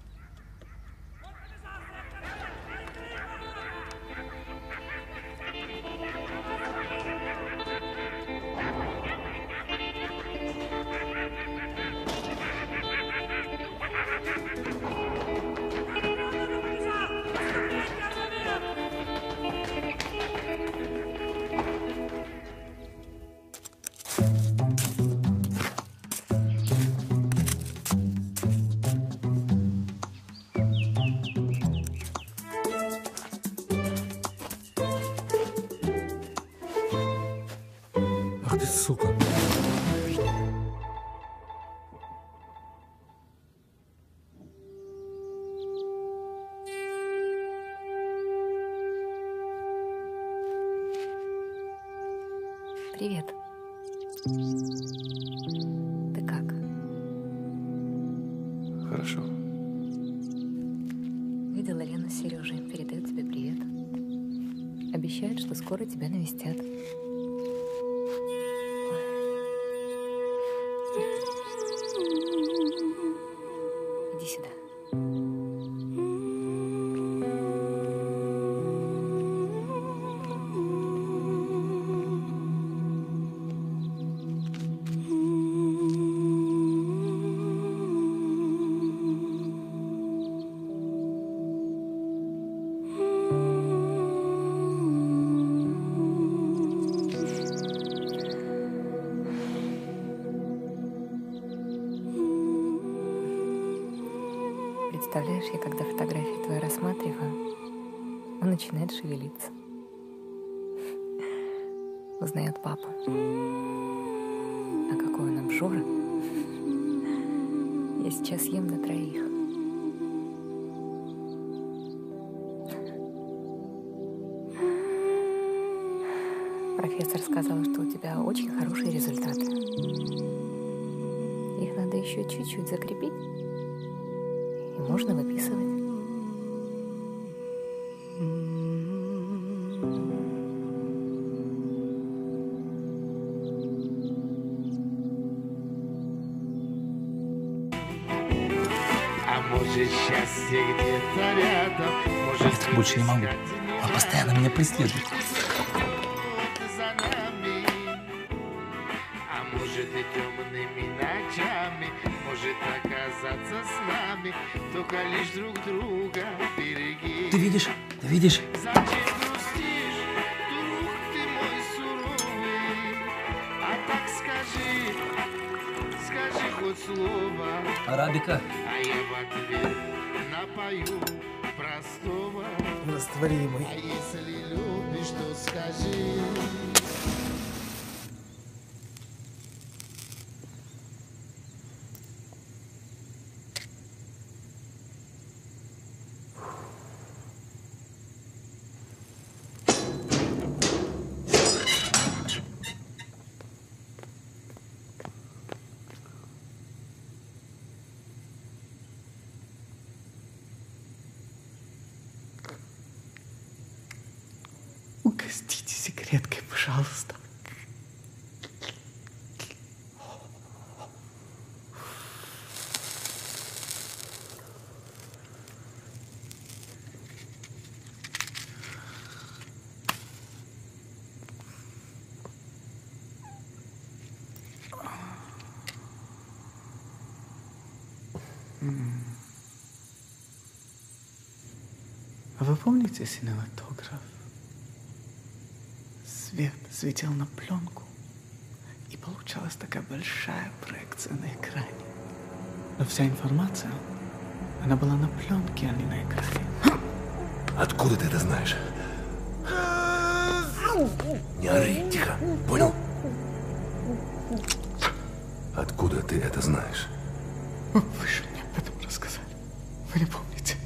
Ах ты, сука. Привет. Ты как? Хорошо. Видела Лену с Сережей. Передают тебе привет. Обещают, что скоро тебя навестят. Иди сюда. Представляешь, я когда фотографии твои рассматриваю, он начинает шевелиться. Узнает папу. А какой он обжора. Я сейчас ем на троих. Профессор сказал, что у тебя очень хорошие результаты. Их надо еще чуть-чуть закрепить, и можно выписывать. Счастье где-то рядом, может, я так больше не могу. Он постоянно меня преследует. За нами, а может и темными ночами, может оказаться с нами, только лишь друг друга береги. Ты видишь? Ты видишь? Зачем грустишь, друг ты мой суровый? А так скажи, скажи хоть слово. Арабика. А я в ответ напою простого. Растворимый. А если любишь, то скажи. Угостите сигареткой, пожалуйста. А вы помните синематограф? Свет светил на пленку, и получалась такая большая проекция на экране. Но вся информация, она была на пленке, а не на экране. Откуда ты это знаешь? Не ори, тихо, понял? Откуда ты это знаешь? Вы же мне об этом рассказали. Вы не помните?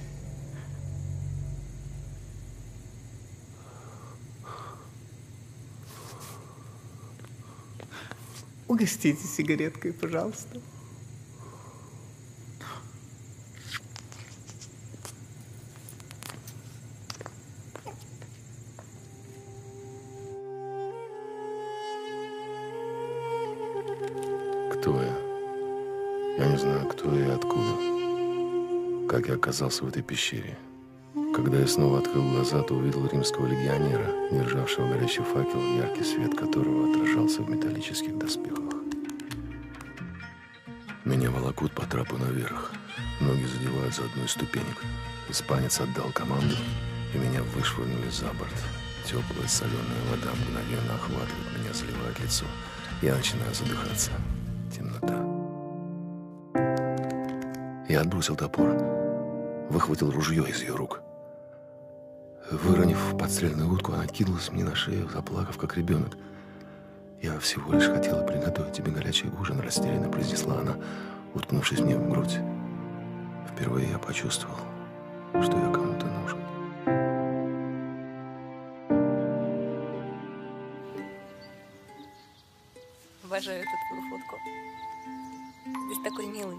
Угостите сигареткой, пожалуйста. Кто я? Я не знаю, кто я и откуда. Как я оказался в этой пещере. Когда я снова открыл глаза, то увидел римского легионера, державшего горящий факел, яркий свет которого отражался в металлических доспехах. Меня волокут по трапу наверх. Ноги задевают за одну из ступенек. Испанец отдал команду, и меня вышвырнули за борт. Теплая соленая вода мгновенно охватывает меня, заливает лицо. Я начинаю задыхаться. Темнота. Я отбросил топор, выхватил ружье из ее рук. Выронив подстрельную утку, она кинулась мне на шею, заплакав, как ребенок. «Я всего лишь хотела приготовить тебе горячий ужин», — растерянно произнесла она, уткнувшись мне в грудь. Впервые я почувствовал, что я кому-то нужен. Обожаю эту твою фотку. Здесь такой милый.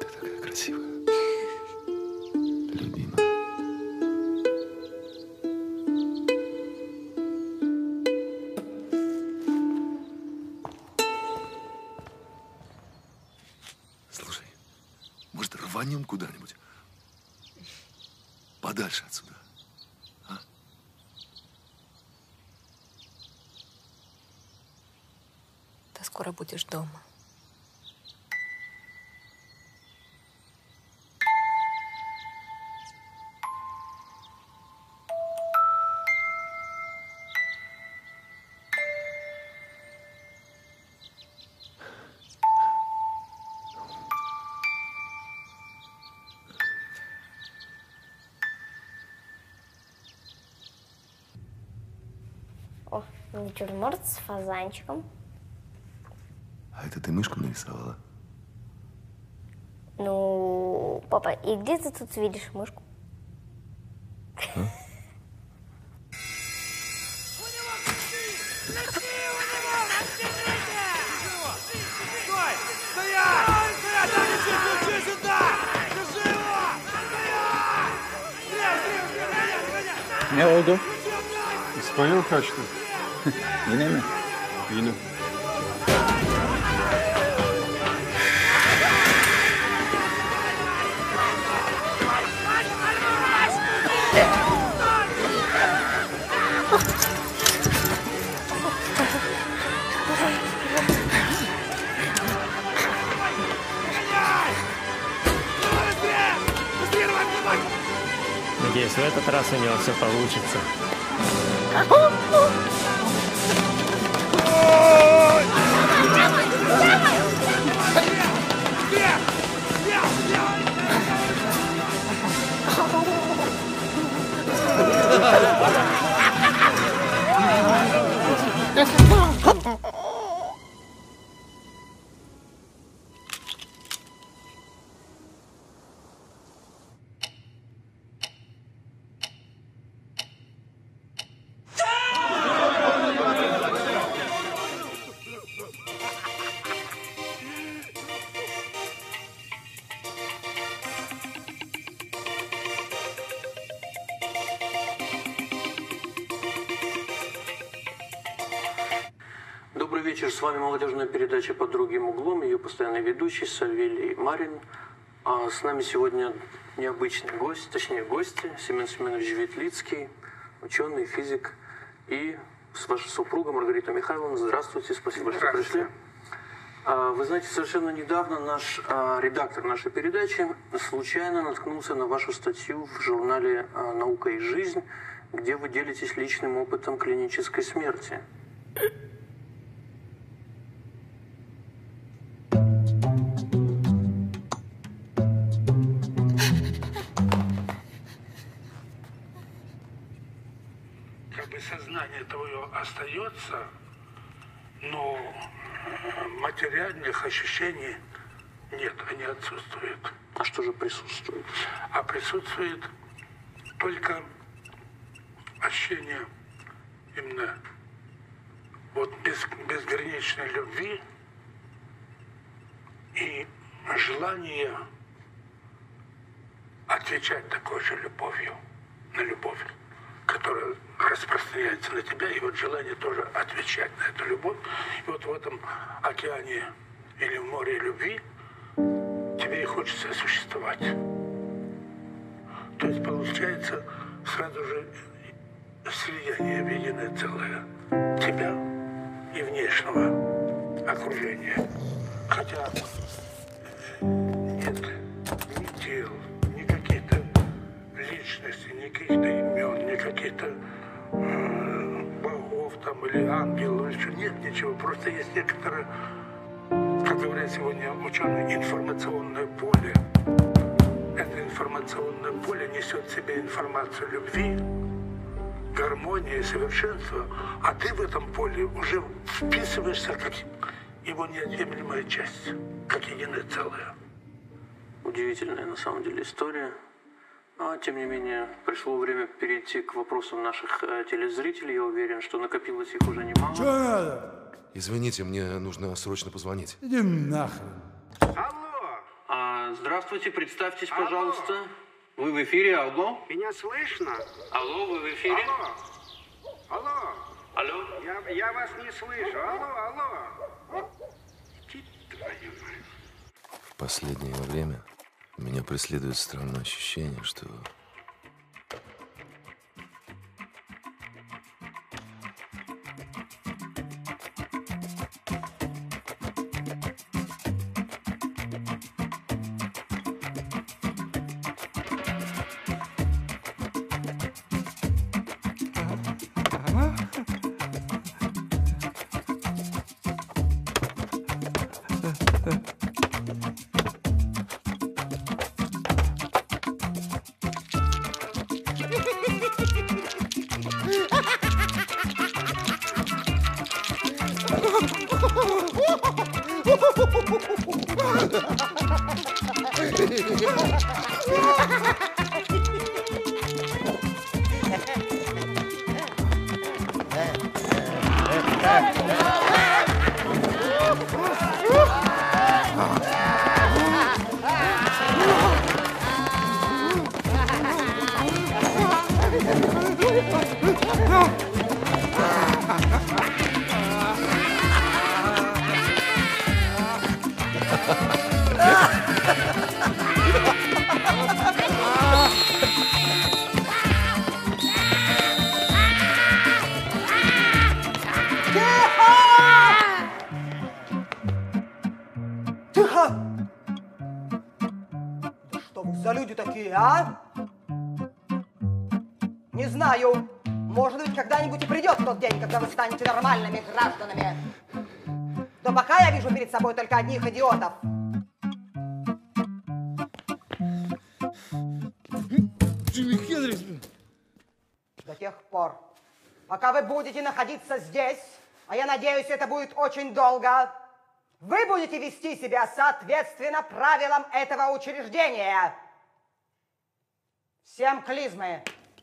Ты такая красивая. Любимая. Слушай, может, рванем куда-нибудь? Подальше отсюда. А? Ты скоро будешь дома. О, натюрморт с фазанчиком. А это ты мышку нарисовала? Ну, папа, и где ты тут видишь мышку? А? Ne oldu? İspanyol kaçtı. Yine mi? Yine. Надеюсь, в этот раз у него все получится. Добрый вечер, с вами молодежная передача «Под другим углом», ее постоянный ведущий Савелий Марин. А с нами сегодня необычный гость, точнее гости, Семен Семенович Ветлицкий, ученый, физик, и ваша супруга Маргарита Михайловна. Здравствуйте, спасибо, что пришли. Вы знаете, совершенно недавно наш редактор нашей передачи случайно наткнулся на вашу статью в журнале «Наука и жизнь», где вы делитесь личным опытом клинической смерти. Сознание твое остается, но материальных ощущений нет, они отсутствуют. А что же присутствует? А присутствует только ощущение именно вот без, безграничной любви и желание отвечать такой же любовью на любовь, которая распространяется на тебя, и вот желание тоже отвечать на эту любовь. И вот в этом океане или в море любви тебе и хочется существовать. То есть получается сразу же слияние в единое целое тебя и внешнего окружения. Хотя нет ни тел, ни каких-то личностей, ни каких-то имен, ни каких-то э, богов там или ангелов, или что. Нет ничего, просто есть некоторое, как говорят сегодня ученые, информационное поле. Это информационное поле несет в себе информацию любви, гармонии, совершенства, а ты в этом поле уже вписываешься как его неотъемлемая часть, как единое целое. Удивительная на самом деле история. А, тем не менее, пришло время перейти к вопросам наших э, телезрителей. Я уверен, что накопилось их уже немало. Что надо? Извините, мне нужно срочно позвонить. Иди нахрен. А Здравствуйте, представьтесь, пожалуйста. Вы в эфире, алло? Меня слышно? Алло, вы в эфире? Алло. Алло. Алло. Я, я вас не слышу. Алло, алло. Иди, твою мать. В последнее время меня преследует странное ощущение, что... А? Не знаю. Может быть, когда-нибудь и придет тот день, когда вы станете нормальными гражданами. Но пока я вижу перед собой только одних идиотов. Джимми Хендрикс. До тех пор, пока вы будете находиться здесь, а я надеюсь, это будет очень долго, вы будете вести себя соответственно правилам этого учреждения. Всем клизмы.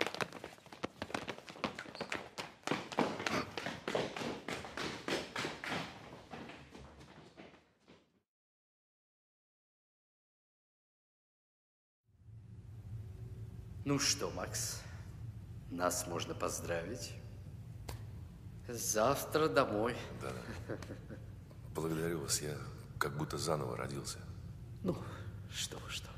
Ну что, Макс, нас можно поздравить. Завтра домой. Да. Благодарю вас, я как будто заново родился. Ну, что вы, что вы.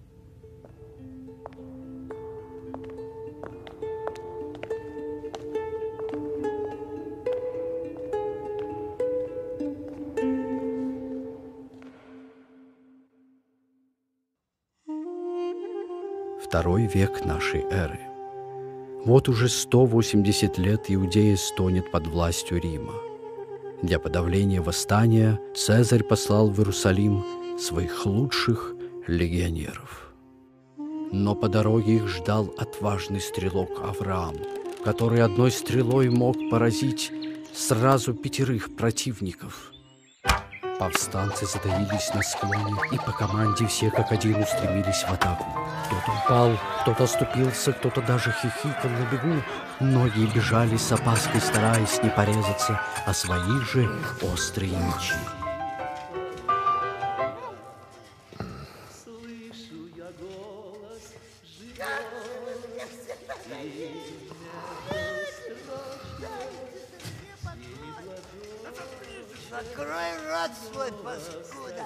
Второй век нашей эры. Вот уже сто восемьдесят лет Иудея стонет под властью Рима. Для подавления восстания Цезарь послал в Иерусалим своих лучших легионеров. Но по дороге их ждал отважный стрелок Авраам, который одной стрелой мог поразить сразу пятерых противников. Повстанцы затаились на склоне, и по команде все как один устремились в атаку. Кто-то упал, кто-то оступился, кто-то даже хихикал на бегу. Многие бежали с опаской, стараясь не порезаться, а свои же острые мечи. Закрой рот свой, паскуда!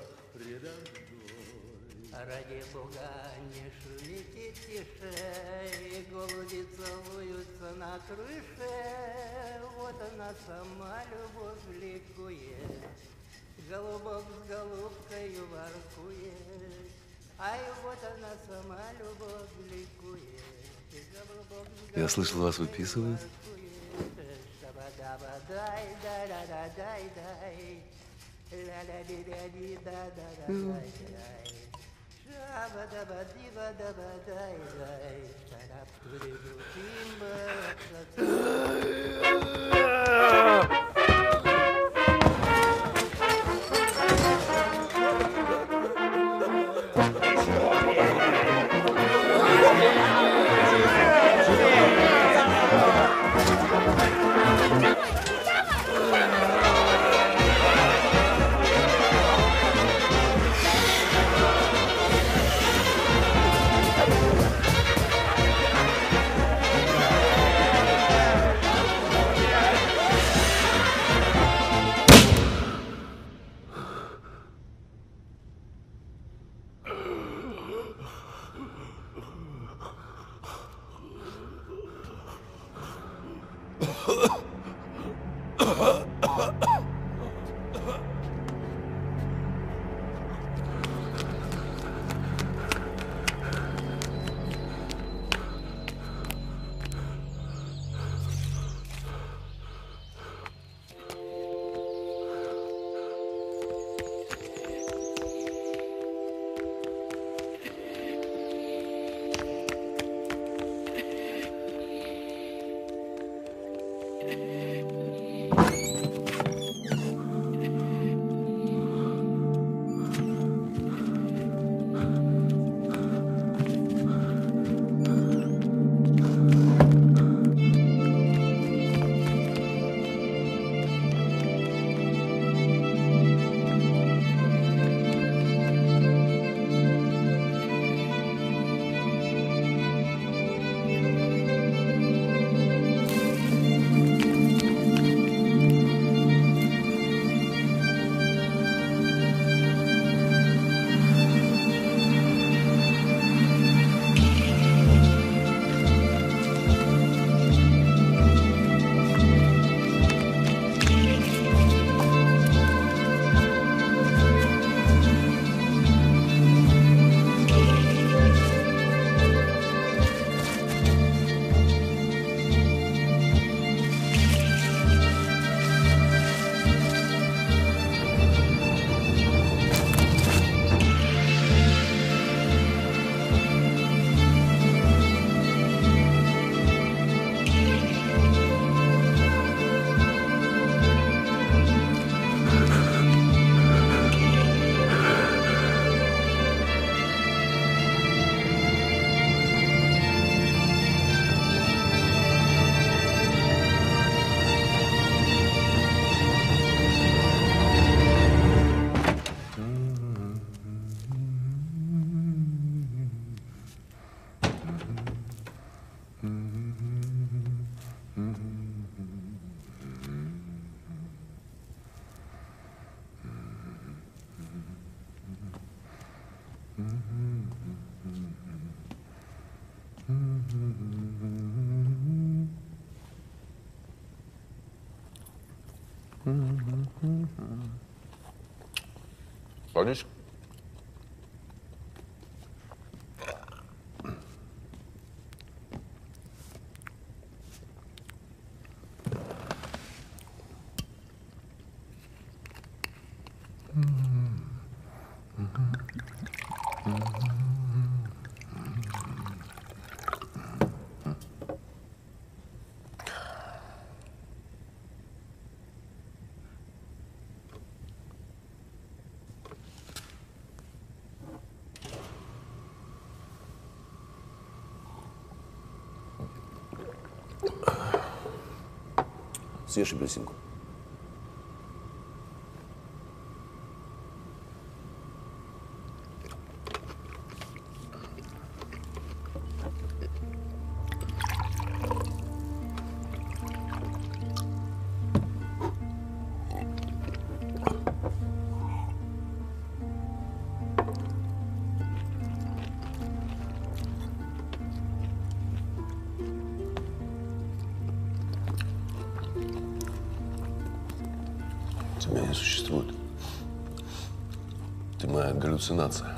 Ради Бога, не шумите тише, и голуби целуются на крыше. Вот она сама, любовь ликует, голубок с голубкою воркует. Ай, вот она сама, любовь ликует, голубок с голубкою. Я слышал, вас выписывают. Садись. Съешь апельсинку. Тебя не существует. Ты моя галлюцинация.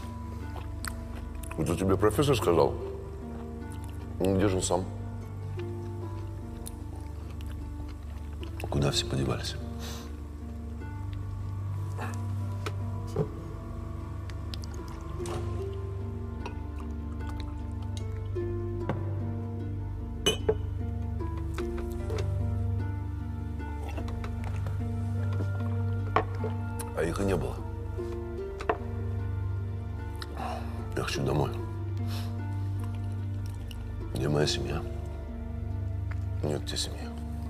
Это тебе профессор сказал? Ну, где же он сам? Куда все подевались? А их и не было. Я хочу домой. Где моя семья? Нет, где семья?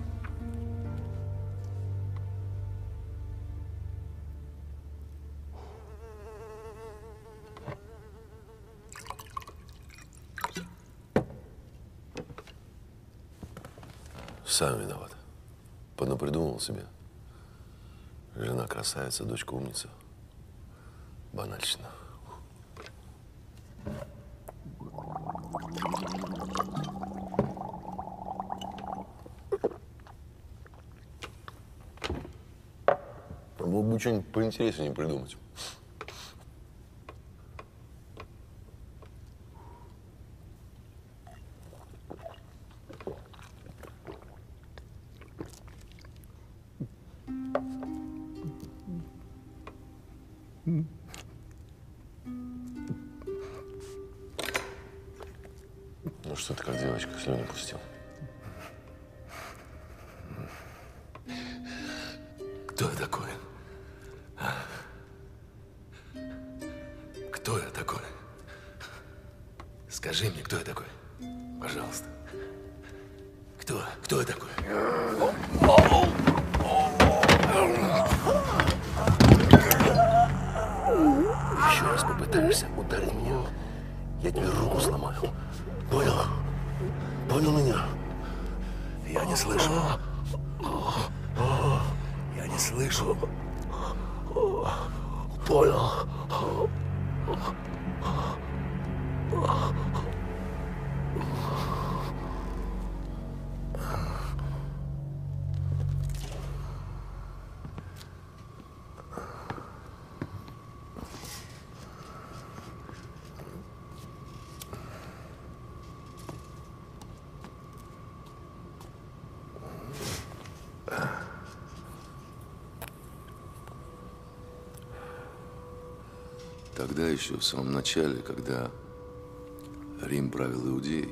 Сам виноват. Понапридумывал себе. Жена красавица, дочка умница. Банальщина. Мог бы что-нибудь поинтереснее придумать. Ну что ты как девочка, слюни пустил? Кто я такой? А? Кто я такой? Скажи мне, кто я такой? Пожалуйста. Кто? Кто я такой? Еще раз попытаешься ударить меня, я тебе руку сломаю. Понял? Понял меня? Я не слышу. Я не слышу. Понял? Тогда еще, в самом начале, когда Рим правил Иудеей,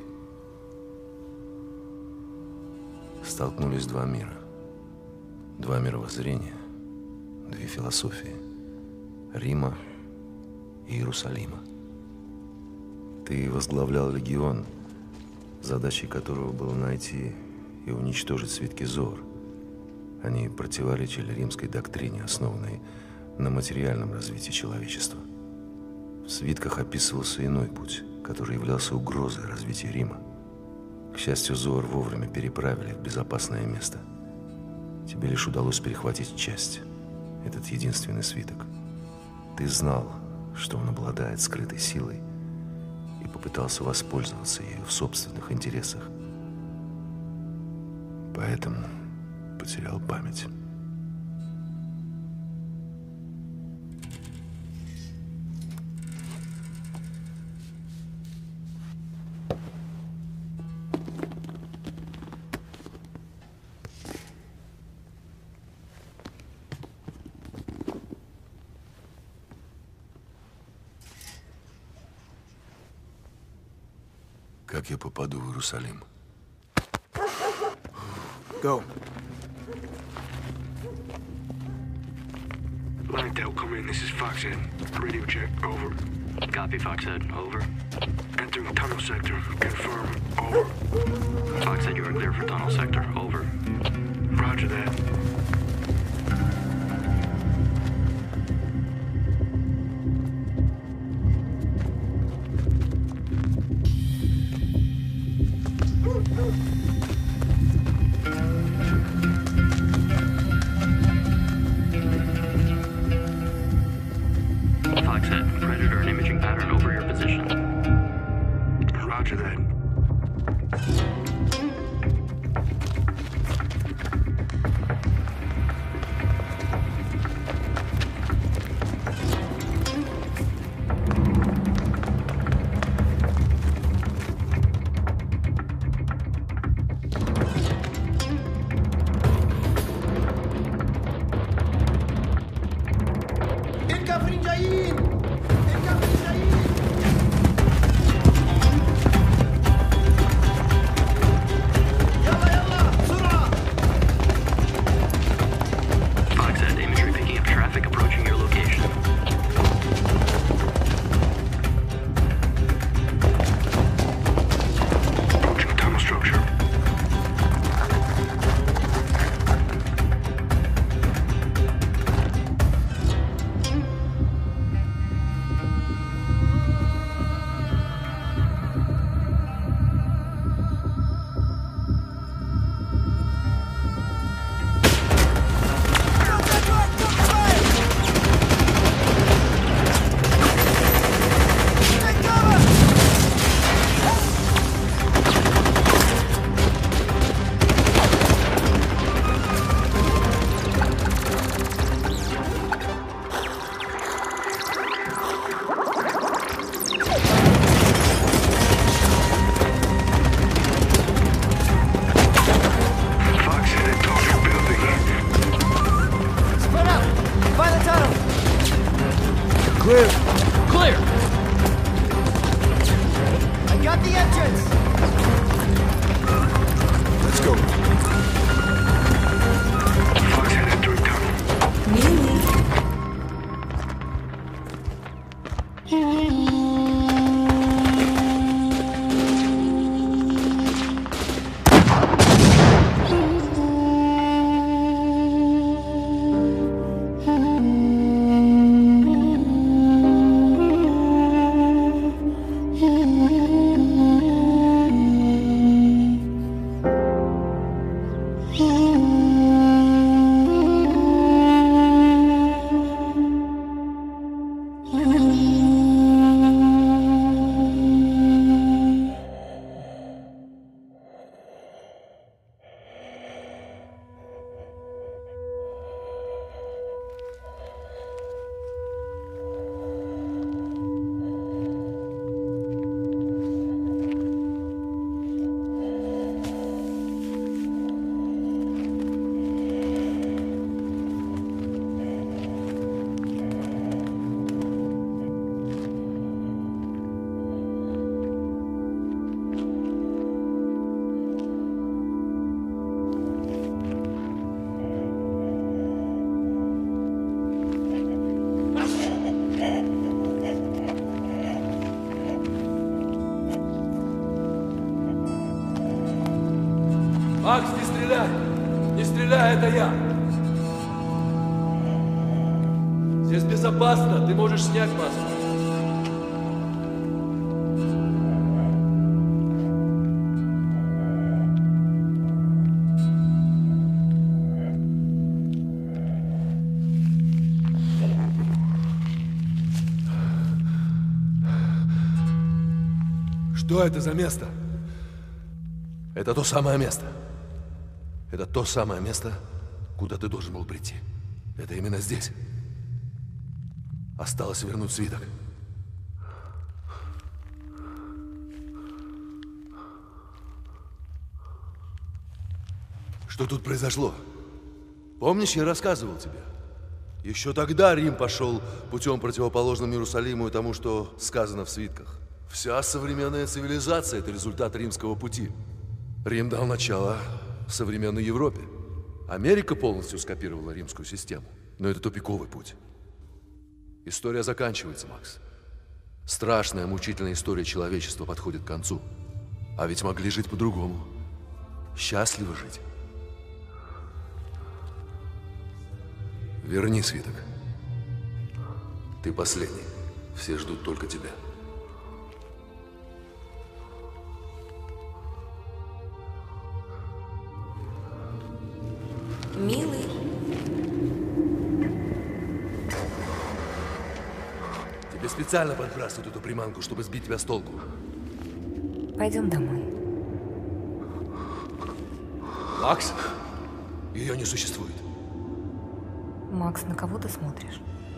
столкнулись два мира. Два мировоззрения, две философии – Рима и Иерусалима. Ты возглавлял легион, задачей которого было найти и уничтожить свитки Зоар. Они противоречили римской доктрине, основанной на материальном развитии человечества. В свитках описывался иной путь, который являлся угрозой развития Рима. К счастью, Зоар вовремя переправили в безопасное место. Тебе лишь удалось перехватить часть, этот единственный свиток. Ты знал, что он обладает скрытой силой и попытался воспользоваться ею в собственных интересах. Поэтому потерял память. Как я попаду в Иерусалим? Go. Langdale, come in. This is Foxhead. Radio check. Over. Copy, Foxhead. Over. Entering tunnel sector. Confirm. Over. Foxhead, you are clear for tunnel sector. Over. Roger that. Foxhead, predator and imaging pattern over your position. Roger that. Foxhead, imagery picking up traffic approaching your location. Approaching tunnel structure. Clear. Clear! I got the entrance. Let's go. Foxhead entering tunnel. Макс, не стреляй! Не стреляй, это я! Здесь безопасно, ты можешь снять маску. Что это за место? Это то самое место. Это то самое место, куда ты должен был прийти. Это именно здесь. Осталось вернуть свиток. Что тут произошло? Помнишь, я рассказывал тебе? Еще тогда Рим пошел путем противоположным Иерусалиму и тому, что сказано в свитках. Вся современная цивилизация – это результат римского пути. Рим дал начало современной Европе. Америка полностью скопировала римскую систему. Но это тупиковый путь. История заканчивается, Макс. Страшная, мучительная история человечества подходит к концу. А ведь могли жить по-другому. Счастливо жить. Верни свиток. Ты последний. Все ждут только тебя. Милый. Тебе специально подбрасывают эту приманку, чтобы сбить тебя с толку. Пойдем домой. Макс, ее не существует. Макс, на кого ты смотришь?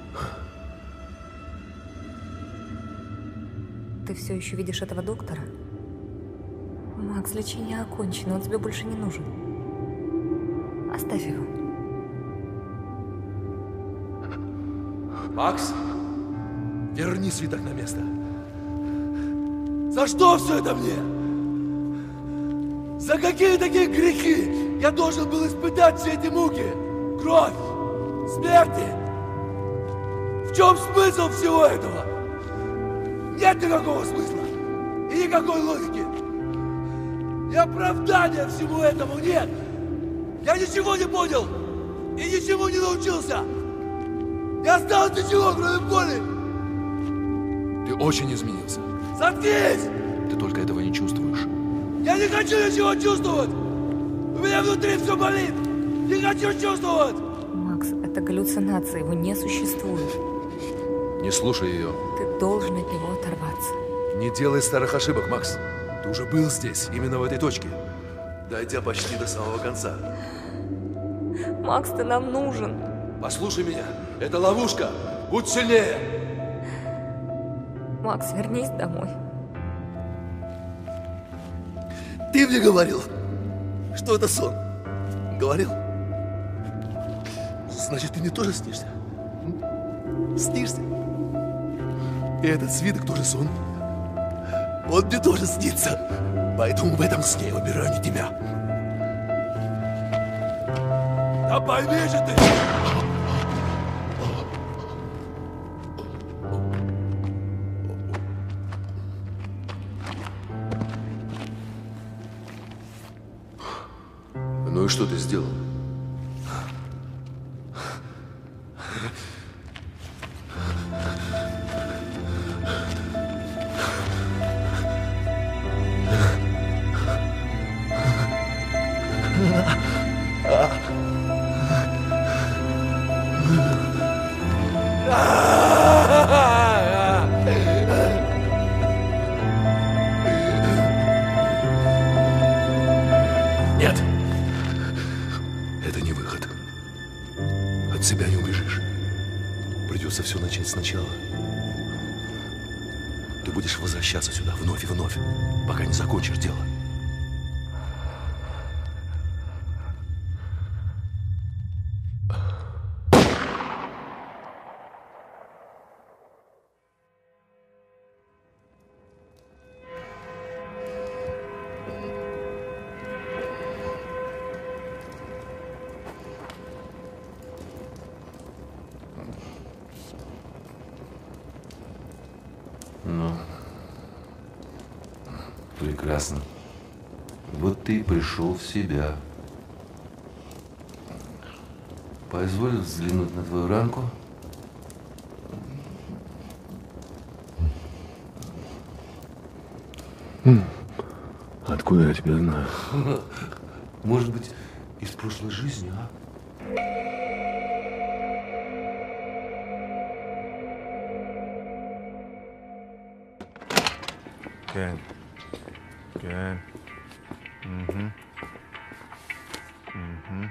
Ты все еще видишь этого доктора? Макс, лечение окончено, он тебе больше не нужен. Оставь его. Макс, верни свиток на место. За что все это мне? За какие такие грехи я должен был испытать все эти муки? Кровь, смерти? В чем смысл всего этого? Нет никакого смысла и никакой логики. И оправдания всему этому нет. Я ничего не понял и ничему не научился. Не осталось ничего, кроме боли. Ты очень изменился. Заткнись! Ты только этого не чувствуешь. Я не хочу ничего чувствовать! У меня внутри все болит! Не хочу чувствовать! Макс, это галлюцинация, его не существует. Не слушай ее. Ты должен от него оторваться. Не делай старых ошибок, Макс. Ты уже был здесь, именно в этой точке. Дойдя почти до самого конца. Макс, ты нам нужен. Послушай меня, это ловушка. Будь сильнее. Макс, вернись домой. Ты мне говорил, что это сон. Говорил? Значит, ты мне тоже снишься? Снишься? И этот свиток тоже сон. Он мне тоже снится. Поэтому в этом сне я выбираю не тебя. Да пойми же ты! Ну и что ты сделал? Нет, это не выход. От себя не убежишь. Придется все начать сначала. Ты будешь возвращаться сюда вновь и вновь, пока не закончишь дело. Ну, прекрасно. Вот ты и пришел в себя. Позволь взглянуть на твою ранку. Откуда я тебя знаю? Может быть, из прошлой жизни, а? Кен, כן. Mm-hmm. Mm-hmm.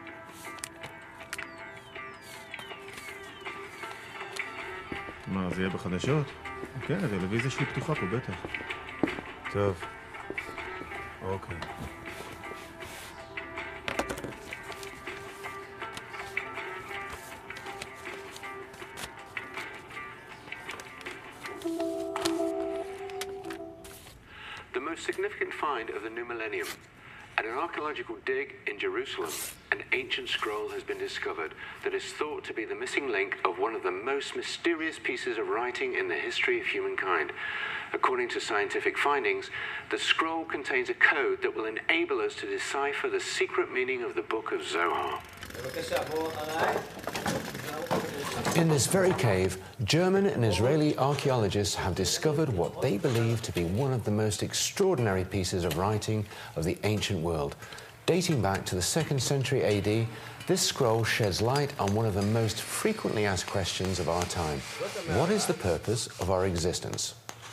מה, זה יהיה בחדשות? כן, הטלוויזיה שלי פתוחה פה, בטח. טוב. אוקיי. The most significant find of the new millennium. At an archaeological dig in Jerusalem, an ancient scroll has been discovered that is thought to be the missing link of one of the most mysterious pieces of writing in the history of humankind. According to scientific findings, the scroll contains a code that will enable us to decipher the secret meaning of the Book of Zohar. In this very cave, German and Israeli archaeologists have discovered what they believe to be one of the most extraordinary pieces of writing of the ancient world. Dating back to the second century A D, this scroll sheds light on one of the most frequently asked questions of our time. What is the purpose of our existence?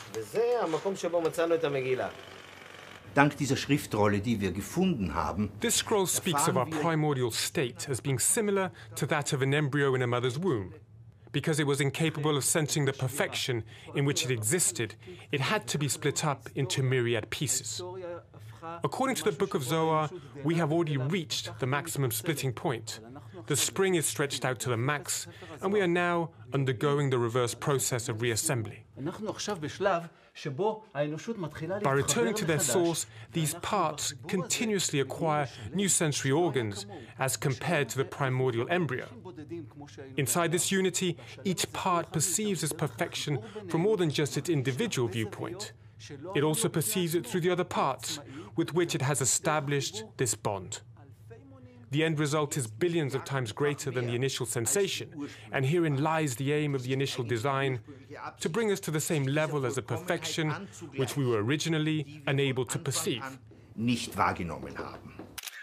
Dank dieser Schriftrolle, die wir gefunden haben, this scroll speaks of our primordial state as being similar to that of an embryo in a mother's womb. Because it was incapable of sensing the perfection in which it existed, it had to be split up into myriad pieces. According to the Book of Zohar, we have already reached the maximum splitting point. The spring is stretched out to the max, and we are now undergoing the reverse process of reassembly. By returning to their source, these parts continuously acquire new sensory organs as compared to the primordial embryo. Inside this unity, each part perceives its perfection from more than just its individual viewpoint. It also perceives it through the other parts, with which it has established this bond. The end result is billions of times greater than the initial sensation, and herein lies the aim of the initial design, to bring us to the same level as a perfection which we were originally unable to perceive. Nicht wahrgenommen haben.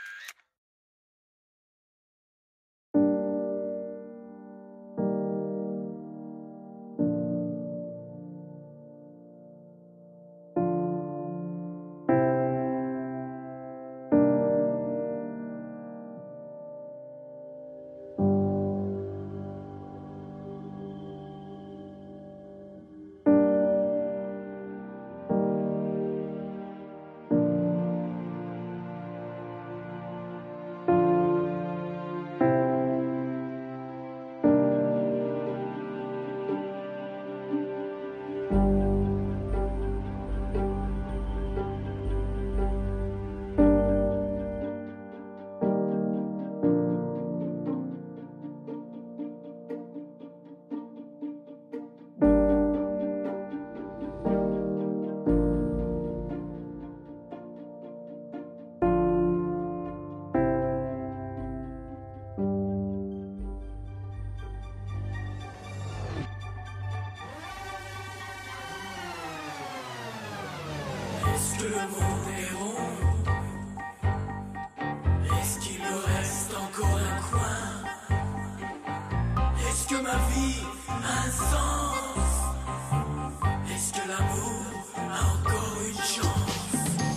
Est-ce que le monde est rond? Est-ce qu'il me reste encore un coin? Est-ce que ma vie a un sens? Est-ce que l'amour a encore une chance?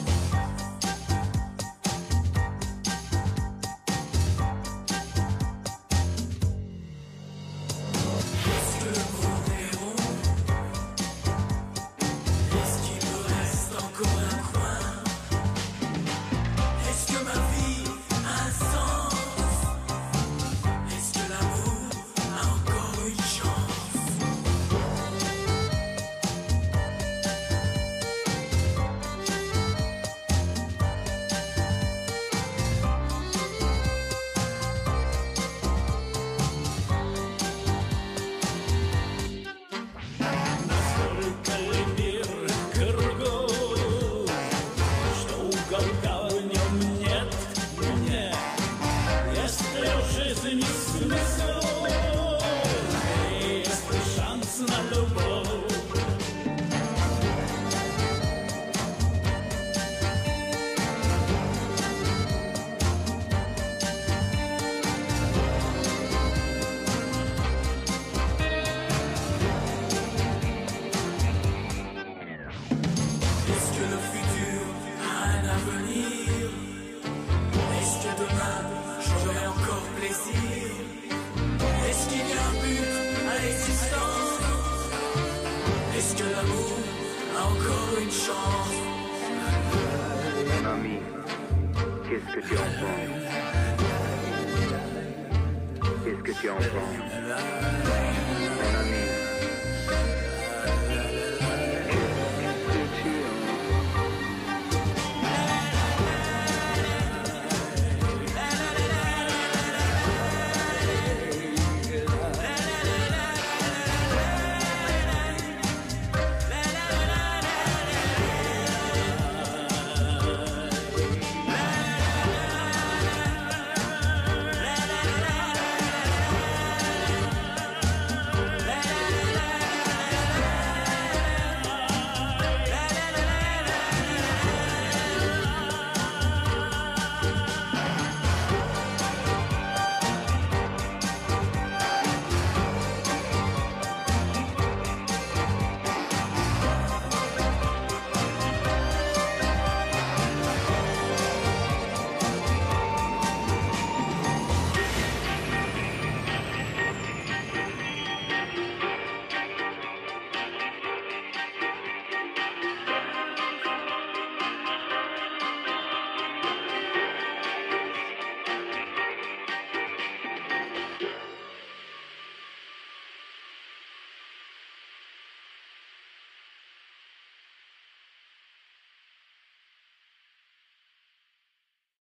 Est-ce que le monde est rond? Est-ce qu'il me reste encore un coin? Est-ce que ma vie a un sens? Est-ce que l'amour a encore une chance? encore une chance. Mon ami, qu'est-ce que tu en penses? Qu'est-ce que tu en penses? Mon ami.